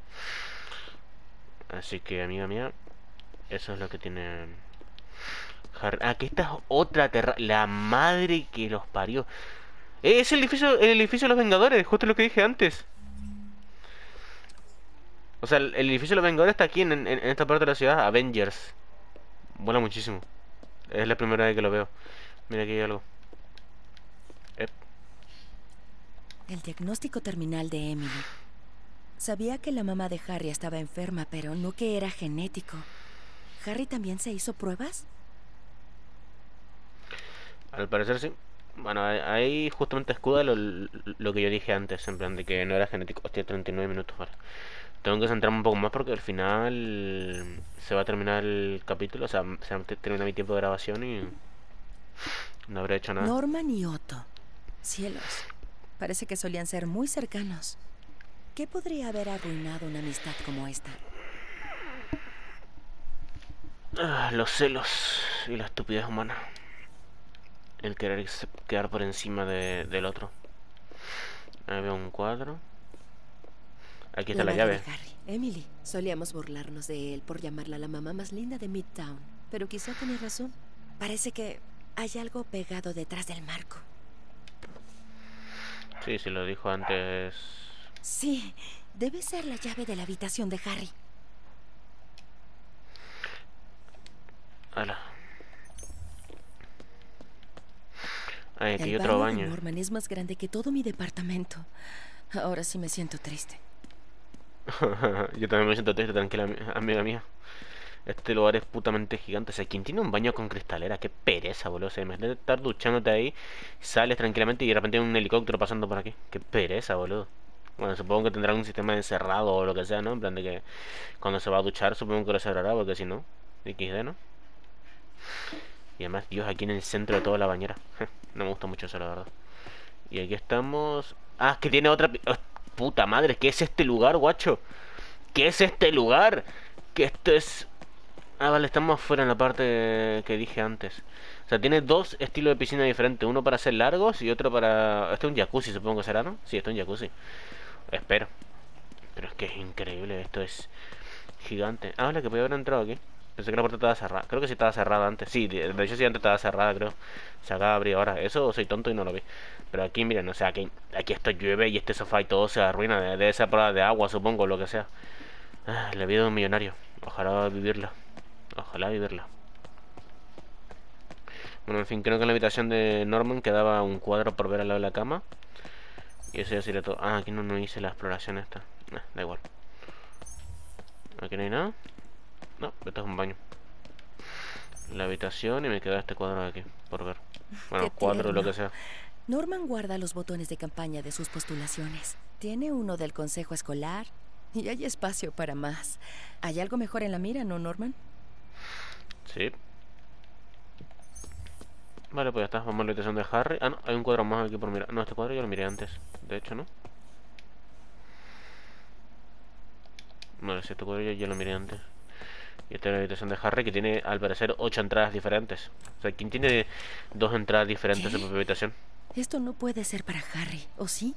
[SPEAKER 1] Así que, amiga mía, eso es lo que tiene Harry. Ah, que esta es otra terra... La madre que los parió. Eh, es el edificio, el edificio de los Vengadores, justo lo que dije antes. O sea, el, el edificio de los Vengadores está aquí en, en, en esta parte de la ciudad. Avengers. Vuela muchísimo. Es la primera vez que lo veo. Mira, aquí hay algo. Eh.
[SPEAKER 8] El diagnóstico terminal de Emily. Sabía que la mamá de Harry estaba enferma, pero no que era genético. ¿Harry también se hizo pruebas?
[SPEAKER 1] Al parecer sí. Bueno, ahí justamente escuda lo, lo que yo dije antes, en plan de que no era genético. Hostia, treinta y nueve minutos, vale. Tengo que centrarme un poco más porque al final se va a terminar el capítulo, o sea, se va a terminar mi tiempo de grabación y no habré hecho nada.
[SPEAKER 8] Norman y Otto. Cielos. Parece que solían ser muy cercanos. ¿Qué podría haber arruinado una amistad como esta?
[SPEAKER 1] Ah, los celos y la estupidez humana. El querer quedar por encima de, del otro. Ahí veo un cuadro. Aquí está la, la llave.
[SPEAKER 8] Harry. Emily, solíamos burlarnos de él por llamarla la mamá más linda de Midtown. Pero quizá tenía razón. Parece que hay algo pegado detrás del marco.
[SPEAKER 1] Sí, sí lo dijo antes.
[SPEAKER 8] Sí, debe ser la llave de la habitación de Harry.
[SPEAKER 1] Hala. Ay, aquí hay
[SPEAKER 8] El
[SPEAKER 1] otro
[SPEAKER 8] baño
[SPEAKER 1] baño.
[SPEAKER 8] de Norman es más grande que todo mi departamento. Ahora sí me siento triste.
[SPEAKER 1] Yo también me siento triste, tranquila, amiga mía. Este lugar es putamente gigante. O sea, ¿quién tiene un baño con cristalera? Qué pereza, boludo. O sea, imagínate estar duchándote ahí, sales tranquilamente y de repente hay un helicóptero pasando por aquí. Qué pereza, boludo. Bueno, supongo que tendrá un sistema de encerrado o lo que sea, ¿no? En plan de que cuando se va a duchar supongo que lo cerrará, porque si no, equis de, ¿no? Y además, Dios, aquí en el centro de toda la bañera. No me gusta mucho eso, la verdad. Y aquí estamos... Ah, es que tiene otra... Oh, puta madre, ¿qué es este lugar, guacho? ¿Qué es este lugar? Que esto es... Ah, vale, estamos fuera en la parte que dije antes. O sea, tiene dos estilos de piscina diferentes. Uno para ser largos y otro para... Este es un jacuzzi, supongo que será, ¿no? Sí, esto es un jacuzzi. Espero. Pero es que es increíble, esto es gigante. Ah, vale, que podía haber entrado aquí. Pensé que la puerta estaba cerrada. Creo que sí estaba cerrada antes. Sí, de hecho sí antes estaba cerrada, creo. Se acaba de abrir ahora. Eso soy tonto y no lo vi. Pero aquí, miren, o sea, aquí, aquí esto llueve y este sofá y todo se arruina. De, de esa prueba de agua, supongo, lo que sea. Ah, la vida de un millonario. Ojalá vivirla. Ojalá vivirla. Bueno, en fin, creo que en la habitación de Norman quedaba un cuadro por ver al lado de la cama. Y eso ya sería todo. Ah, aquí no, no hice la exploración esta. Nah, da igual. Aquí no hay nada. No, esto es un baño. La habitación y me queda este cuadro de aquí, por ver. Bueno, cuadro, lo que sea.
[SPEAKER 8] Norman guarda los botones de campaña de sus postulaciones. Tiene uno del consejo escolar y hay espacio para más. ¿Hay algo mejor en la mira, no, Norman?
[SPEAKER 1] Sí. Vale, pues ya está. Vamos a la habitación de Harry. Ah, no, hay un cuadro más aquí por mirar. No, este cuadro yo lo miré antes. De hecho, ¿no? Vale, si este cuadro yo ya lo miré antes. Y esta es la habitación de Harry, que tiene, al parecer, ocho entradas diferentes. O sea, ¿quién tiene dos entradas diferentes
[SPEAKER 8] ¿Qué?
[SPEAKER 1] en su propia habitación?
[SPEAKER 8] Esto no puede ser para Harry, ¿o sí?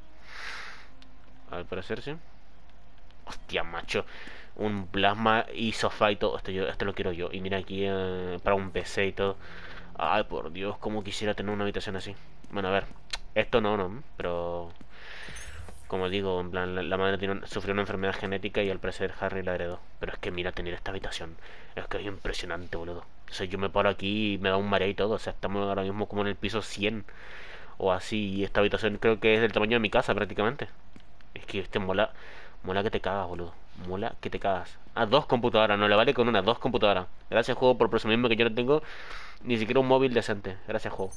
[SPEAKER 1] Al parecer, sí. Hostia, macho. Un plasma y sofá y todo. Esto, yo, esto lo quiero yo. Y mira aquí eh, para un P C y todo. Ay, por Dios, cómo quisiera tener una habitación así. Bueno, a ver. Esto no, no. Pero... Como digo, en plan, la, la madre tiene un, sufrió una enfermedad genética y al parecer Harry la heredó. Pero es que mira, tener esta habitación es que es impresionante, boludo. O sea, yo me paro aquí y me da un mareo y todo. O sea, estamos ahora mismo como en el piso cien o así. Y esta habitación creo que es del tamaño de mi casa prácticamente. Es que este mola, mola que te cagas, boludo. Mola que te cagas. Ah, dos computadoras, no le vale con una, dos computadoras. Gracias, juego, por presumirme que yo no tengo ni siquiera un móvil decente. Gracias, juego.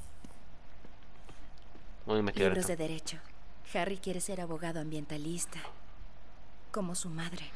[SPEAKER 1] Voy a investigar
[SPEAKER 8] Libros
[SPEAKER 1] esto.
[SPEAKER 8] de derecho. Harry quiere ser abogado ambientalista, como su madre.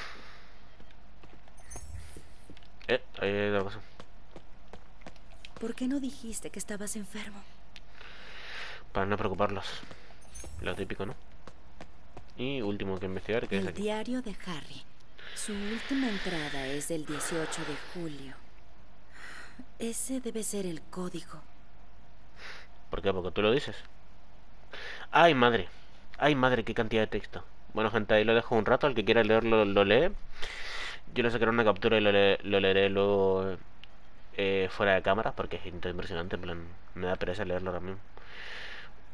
[SPEAKER 1] Eh, ahí hay otra cosa.
[SPEAKER 8] ¿Por qué no dijiste que estabas enfermo?
[SPEAKER 1] Para no preocuparlos. Lo típico, ¿no? Y último que investigar, que
[SPEAKER 8] El
[SPEAKER 1] es aquí.
[SPEAKER 8] diario de Harry. Su última entrada es del dieciocho de julio. Ese debe ser el código.
[SPEAKER 1] ¿Por qué? Porque tú lo dices. ¡Ay, madre! ¡Ay, madre! ¡Qué cantidad de texto! Bueno, gente, ahí lo dejo un rato. Al que quiera leerlo, lo lee. Yo le sacaré una captura y lo, le lo leeré luego eh, fuera de cámara, porque es impresionante. En plan, me da pereza leerlo ahora mismo.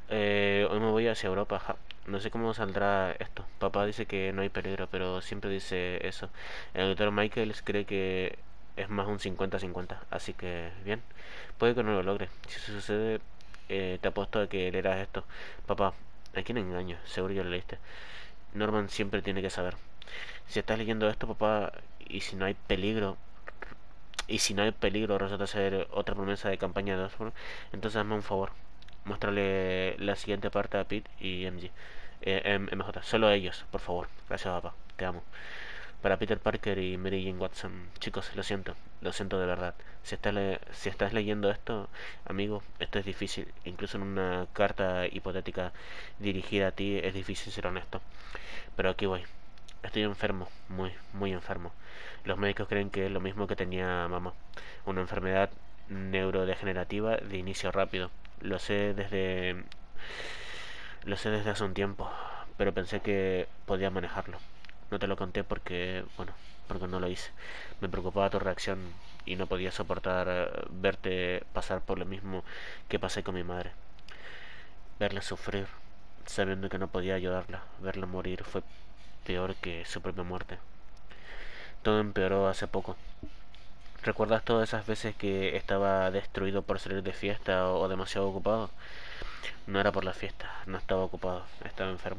[SPEAKER 1] Eh, hoy me voy hacia Europa. Ja. No sé cómo saldrá esto. Papá dice que no hay peligro, pero siempre dice eso. El doctor Michaels cree que es más un cincuenta cincuenta. Así que, bien. Puede que no lo logre. Si eso sucede, eh, te apuesto a que leerás esto. Papá, ¿a quién engaño? Seguro ya lo leíste. Norman siempre tiene que saber. Si estás leyendo esto, papá, y si no hay peligro, y si no hay peligro resulta ser otra promesa de campaña de Osborn, entonces hazme un favor. Muéstrale la siguiente parte a Pete y M G. Eh, M J, solo a ellos, por favor. Gracias, papá. Te amo. Para Peter Parker y Mary Jane Watson, chicos, lo siento. Lo siento de verdad. Si estás, le si estás leyendo esto, amigo, esto es difícil. Incluso en una carta hipotética dirigida a ti es difícil ser honesto. Pero aquí voy. Estoy enfermo, muy, muy enfermo. Los médicos creen que es lo mismo que tenía mamá. Una enfermedad neurodegenerativa de inicio rápido. Lo sé desde... Lo sé desde hace un tiempo, pero pensé que podía manejarlo. No te lo conté porque, bueno, porque no lo hice. Me preocupaba tu reacción y no podía soportar verte pasar por lo mismo que pasé con mi madre. Verla sufrir, sabiendo que no podía ayudarla. Verla morir fue peor que su propia muerte. Todo empeoró hace poco. ¿Recuerdas todas esas veces que estaba destruido por salir de fiesta o demasiado ocupado? No era por la fiesta, no estaba ocupado, estaba enfermo.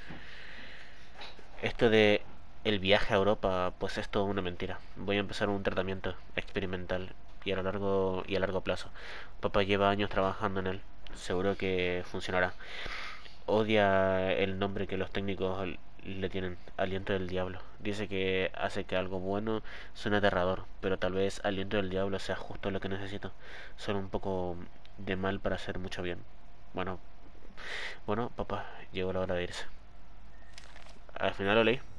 [SPEAKER 1] Esto de el viaje a Europa, pues es todo una mentira. Voy a empezar un tratamiento experimental y a lo largo y a largo plazo. Papá lleva años trabajando en él, seguro que funcionará. Odia el nombre que los técnicos le tienen, Aliento del Diablo. Dice que hace que algo bueno suene aterrador, pero tal vez Aliento del Diablo sea justo lo que necesito. Solo un poco de mal para hacer mucho bien. Bueno, bueno, papá, llegó la hora de irse. Al final lo leí.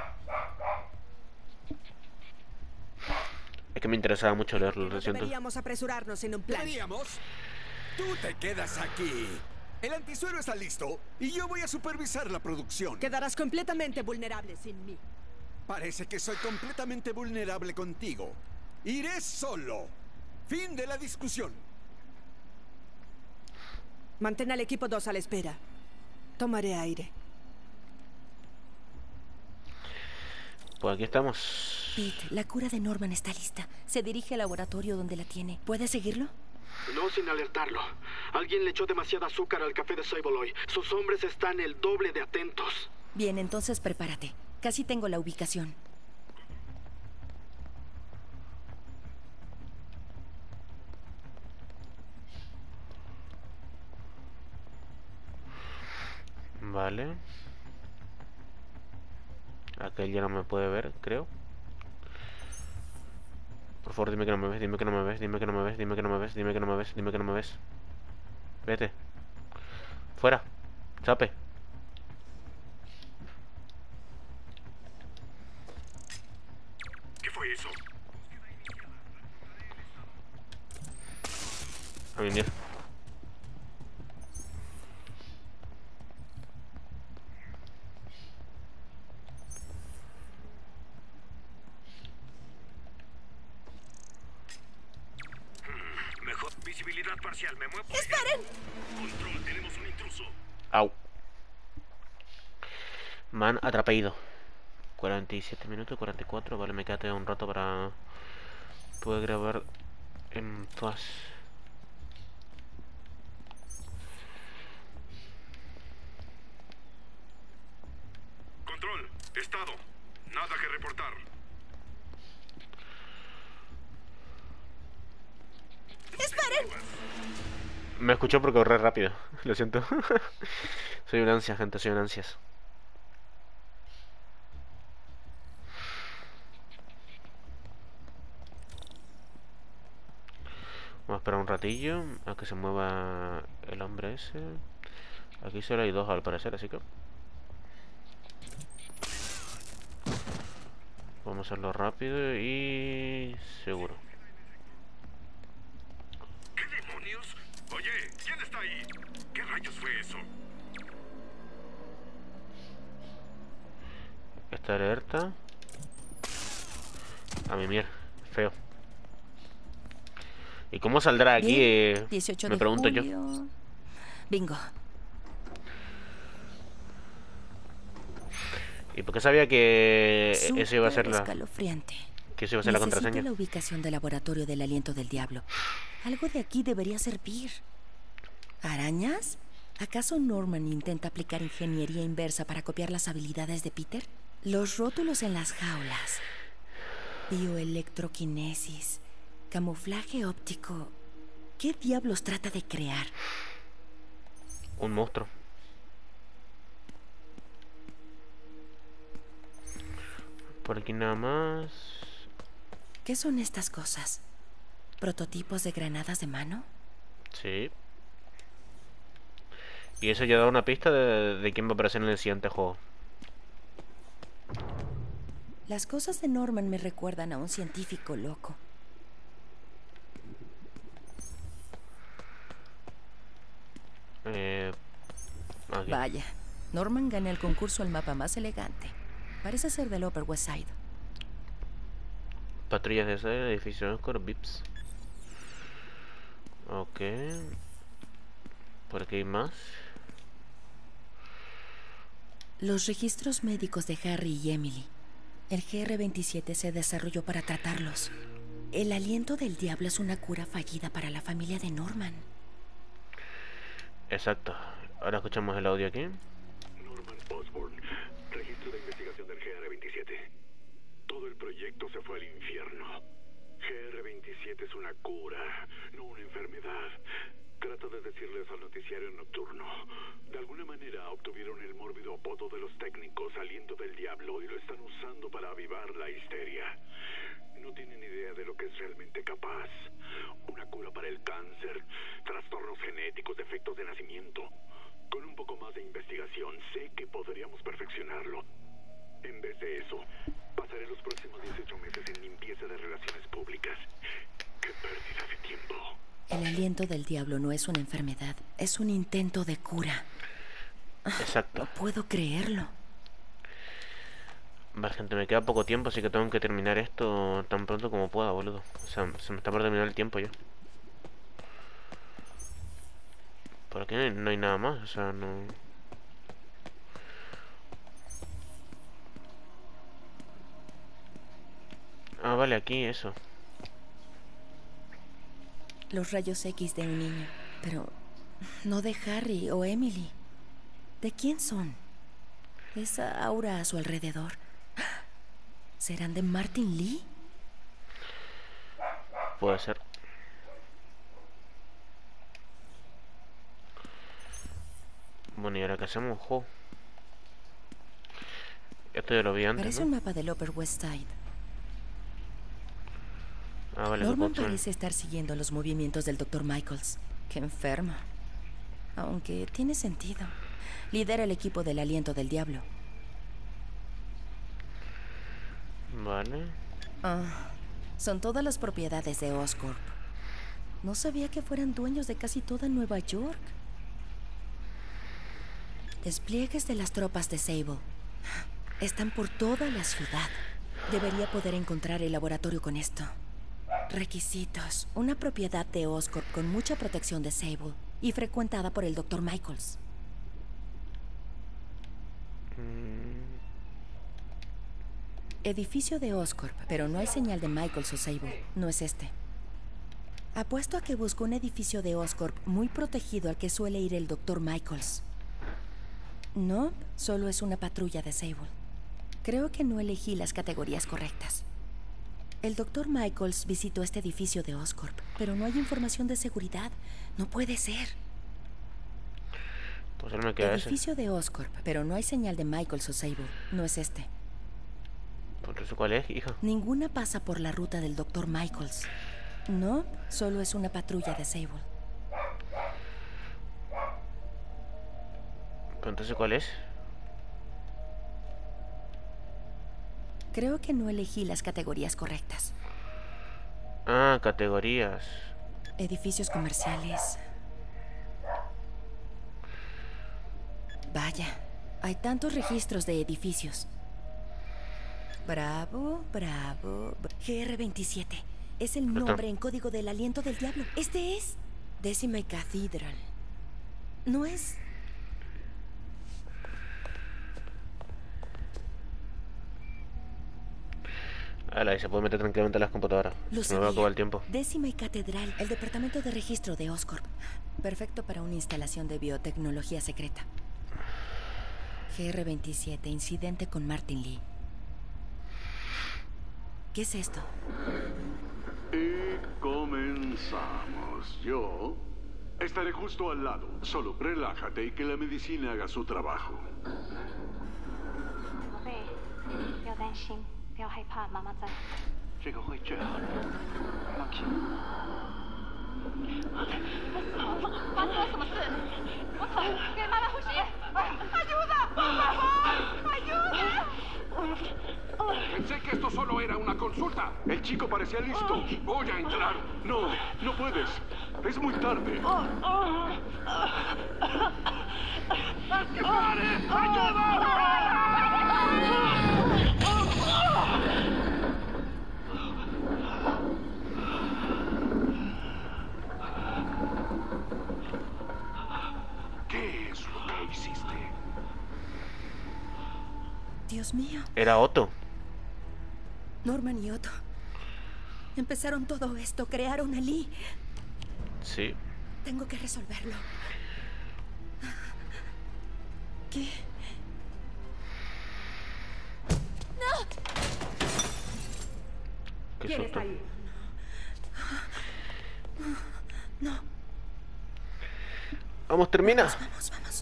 [SPEAKER 1] Es que me interesaba mucho leerlo, lo siento.
[SPEAKER 11] Deberíamos apresurarnos en un plan.
[SPEAKER 4] ¿Deberíamos? Tú te quedas aquí. El antisuero está listo y yo voy a supervisar la producción.
[SPEAKER 11] Quedarás completamente vulnerable sin mí.
[SPEAKER 4] Parece que soy completamente vulnerable contigo. Iré solo. Fin de la discusión.
[SPEAKER 11] Mantén al equipo dos a la espera. Tomaré aire.
[SPEAKER 1] Pues aquí estamos.
[SPEAKER 8] Pete, la cura de Norman está lista. Se dirige al laboratorio donde la tiene. ¿Puedes seguirlo?
[SPEAKER 15] No sin alertarlo. Alguien le echó demasiada azúcar al café de Cyboloid. Sus hombres están el doble de atentos.
[SPEAKER 8] Bien, entonces prepárate. Casi tengo la ubicación.
[SPEAKER 1] Vale. Aquel ya no me puede ver, creo. Por favor, dime que no me ves, dime que no me ves, dime que no me ves, dime que no me ves, dime que no me ves, dime que no me ves. Vete. Fuera. Chape.
[SPEAKER 7] ¿Qué fue eso?
[SPEAKER 1] A venir.
[SPEAKER 7] Mejor visibilidad parcial, me muevo.
[SPEAKER 11] ¡Esperen!
[SPEAKER 7] Control, tenemos un intruso.
[SPEAKER 1] Au. Man atrapado. cuarenta y siete minutos, cuarenta y cuatro. Vale, me queda un rato para poder grabar en paz.
[SPEAKER 7] Control, estado. Nada que reportar.
[SPEAKER 11] ¡Esperen!
[SPEAKER 1] Me escuchó por correr rápido. Lo siento. Soy un ansia, gente, soy un ansias. Vamos a esperar un ratillo a que se mueva el hombre ese. Aquí solo hay dos al parecer, así que vamos a hacerlo rápido y seguro.
[SPEAKER 7] ¿Qué demonios? Oye, ¿quién está ahí? ¿Qué rayos fue eso?
[SPEAKER 1] Está alerta. A mi mierda, feo. ¿Y cómo saldrá aquí? Eh,
[SPEAKER 8] dieciocho
[SPEAKER 1] me
[SPEAKER 8] de
[SPEAKER 1] pregunto
[SPEAKER 8] julio.
[SPEAKER 1] yo.
[SPEAKER 8] Bingo.
[SPEAKER 1] ¿Y por qué sabía que
[SPEAKER 8] Súper
[SPEAKER 1] eso iba a ser la...
[SPEAKER 8] escalofriante.
[SPEAKER 1] que eso iba a ser la
[SPEAKER 8] Necesito
[SPEAKER 1] contraseña?
[SPEAKER 8] la ubicación del laboratorio del aliento del diablo. Algo de aquí debería servir. ¿Arañas? ¿Acaso Norman intenta aplicar ingeniería inversa para copiar las habilidades de Peter? Los rótulos en las jaulas. Bioelectroquinesis. Camuflaje óptico. ¿Qué diablos trata de crear?
[SPEAKER 1] Un monstruo. Por aquí nada más.
[SPEAKER 8] ¿Qué son estas cosas? ¿Prototipos de granadas de mano?
[SPEAKER 1] Sí. Y eso ya da una pista de, de quién va a aparecer en el siguiente juego.
[SPEAKER 8] Las cosas de Norman me recuerdan a un científico loco.
[SPEAKER 1] Eh, aquí.
[SPEAKER 8] Vaya, Norman gana el concurso al mapa más elegante. Parece ser del Upper West Side.
[SPEAKER 1] Patrullas de ese edificio Oscorp, Vips. Ok. Por aquí hay más.
[SPEAKER 8] Los registros médicos de Harry y Emily. El G R veintisiete se desarrolló para tratarlos. El aliento del diablo es una cura fallida para la familia de Norman.
[SPEAKER 1] Exacto. Ahora escuchamos el audio aquí.
[SPEAKER 7] Norman Osborn, registro de investigación del G R veintisiete. Todo el proyecto se fue al infierno. G R veintisiete es una cura, no una enfermedad. Trata de decirles al noticiario nocturno. De alguna manera obtuvieron el mórbido apodo de los técnicos aliento del diablo y lo están usando para avivar la histeria. No tienen idea de lo que es realmente capaz. Una cura para el cáncer, trastornos genéticos, defectos de nacimiento. Con un poco más de investigación, sé que podríamos perfeccionarlo. En vez de eso, pasaré los próximos dieciocho meses en limpieza de relaciones públicas. ¡Qué pérdida de tiempo!
[SPEAKER 8] El aliento del diablo no es una enfermedad, es un intento de cura.
[SPEAKER 1] Exacto.
[SPEAKER 8] No puedo creerlo.
[SPEAKER 1] Vale, gente, me queda poco tiempo, así que tengo que terminar esto tan pronto como pueda, boludo. O sea, se me está por terminar el tiempo ya. Por aquí no hay, no hay nada más, o sea, no... Ah, vale, aquí, eso.
[SPEAKER 8] Los rayos X de un niño, pero no de Harry o Emily. ¿De quién son? Esa aura a su alrededor. ¿Serán de Martin Lee?
[SPEAKER 1] Puede ser. Bueno, ¿y ahora qué hacemos? Jo. Esto ya lo vi antes,
[SPEAKER 8] Parece
[SPEAKER 1] ¿no?
[SPEAKER 8] un mapa del Upper West Side.
[SPEAKER 1] Ah, vale,
[SPEAKER 8] Norman
[SPEAKER 1] que
[SPEAKER 8] parece estar siguiendo los movimientos del doctor Michaels. Qué enfermo. Aunque tiene sentido. Lidera el equipo del aliento del diablo.
[SPEAKER 1] Vale.
[SPEAKER 8] Ah, son todas las propiedades de Oscorp. No sabía que fueran dueños de casi toda Nueva York. Despliegues de las tropas de Sable. Están por toda la ciudad. Debería poder encontrar el laboratorio con esto. Requisitos. Una propiedad de Oscorp con mucha protección de Sable y frecuentada por el doctor Michaels. Edificio de Oscorp, pero no hay señal de Michaels o Sable. No es este. Apuesto a que busco un edificio de Oscorp muy protegido al que suele ir el doctor Michaels. No, solo es una patrulla de Sable. Creo que no elegí las categorías correctas. El doctor Michaels visitó este edificio de Oscorp, pero no hay información de seguridad. No puede ser.
[SPEAKER 1] Pues solo me queda ese.
[SPEAKER 8] Edificio de Oscorp, pero no hay señal de Michaels o Sable. No es este.
[SPEAKER 1] ¿Por eso cuál es, hija?
[SPEAKER 8] Ninguna pasa por la ruta del doctor Michaels. No, solo es una patrulla de Sable.
[SPEAKER 1] ¿Pero entonces cuál es?
[SPEAKER 8] Creo que no elegí las categorías correctas.
[SPEAKER 1] Ah, categorías.
[SPEAKER 8] Edificios comerciales. Vaya, hay tantos registros de edificios. Bravo, bravo. G R veintisiete. Es el nombre en código del aliento del diablo. Este es Decima Cathedral. ¿No es?
[SPEAKER 1] Ala, y se puede meter tranquilamente a las computadoras.
[SPEAKER 8] Lo
[SPEAKER 1] Se me va a
[SPEAKER 8] sabía.
[SPEAKER 1] acabar el tiempo.
[SPEAKER 8] Décima y Catedral, el departamento de registro de Oscorp. Perfecto para una instalación de biotecnología secreta. G R veintisiete, incidente con Martin Lee. ¿Qué es esto?
[SPEAKER 7] Y comenzamos. Yo estaré justo al lado. Solo relájate y que la medicina haga su trabajo.
[SPEAKER 16] 宝贝，不要担心，不要害怕，妈妈在。
[SPEAKER 15] 这个会治好的，放心。
[SPEAKER 16] 发生了什么事？我疼，给妈妈呼吸。ayuda， por favor， ayuda。
[SPEAKER 7] Pensé que esto solo era una consulta. El chico parecía listo. Voy a entrar. No, no puedes. Es muy tarde. ¡Que pare! ¡Ayuda! ¿Qué es lo que hiciste?
[SPEAKER 8] Dios mío.
[SPEAKER 1] Era Otto.
[SPEAKER 8] Norman y Otto. Empezaron todo esto, crearon a Lee.
[SPEAKER 1] Sí.
[SPEAKER 8] Tengo que resolverlo. ¿Qué? ¡No!
[SPEAKER 1] Qué susto.
[SPEAKER 8] No.
[SPEAKER 1] Vamos, termina.
[SPEAKER 8] Vamos, vamos, vamos.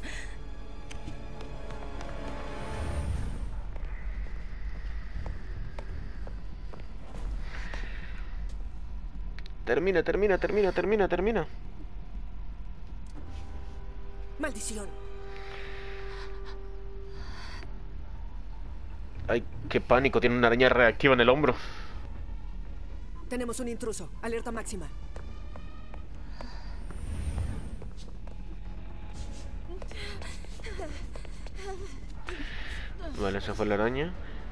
[SPEAKER 1] Termina, termina, termina, termina, termina.
[SPEAKER 11] Maldición.
[SPEAKER 1] Ay, qué pánico, tiene una araña reactiva en el hombro.
[SPEAKER 11] Tenemos un intruso. Alerta máxima.
[SPEAKER 1] Vale, esa fue la araña.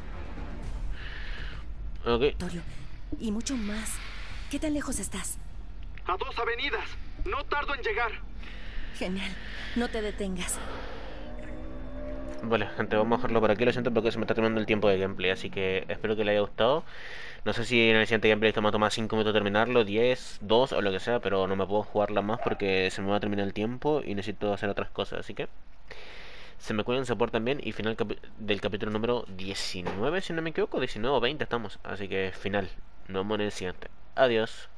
[SPEAKER 1] Ok.
[SPEAKER 8] Torio, y mucho más. ¿Qué tan lejos estás?
[SPEAKER 15] A dos avenidas. No tardo en llegar.
[SPEAKER 8] Genial. No te detengas.
[SPEAKER 1] Vale, gente, vamos a dejarlo por aquí. Lo siento porque se me está terminando el tiempo de gameplay, así que espero que les haya gustado. No sé si en el siguiente gameplay esto me va a tomar cinco minutos terminarlo, diez, dos o lo que sea, pero no me puedo jugarla más porque se me va a terminar el tiempo y necesito hacer otras cosas, así que se me cuidan, se portan bien. Y final capi del capítulo número diecinueve, si no me equivoco, diecinueve o veinte estamos, así que final. Nos vemos en el siguiente. Adiós.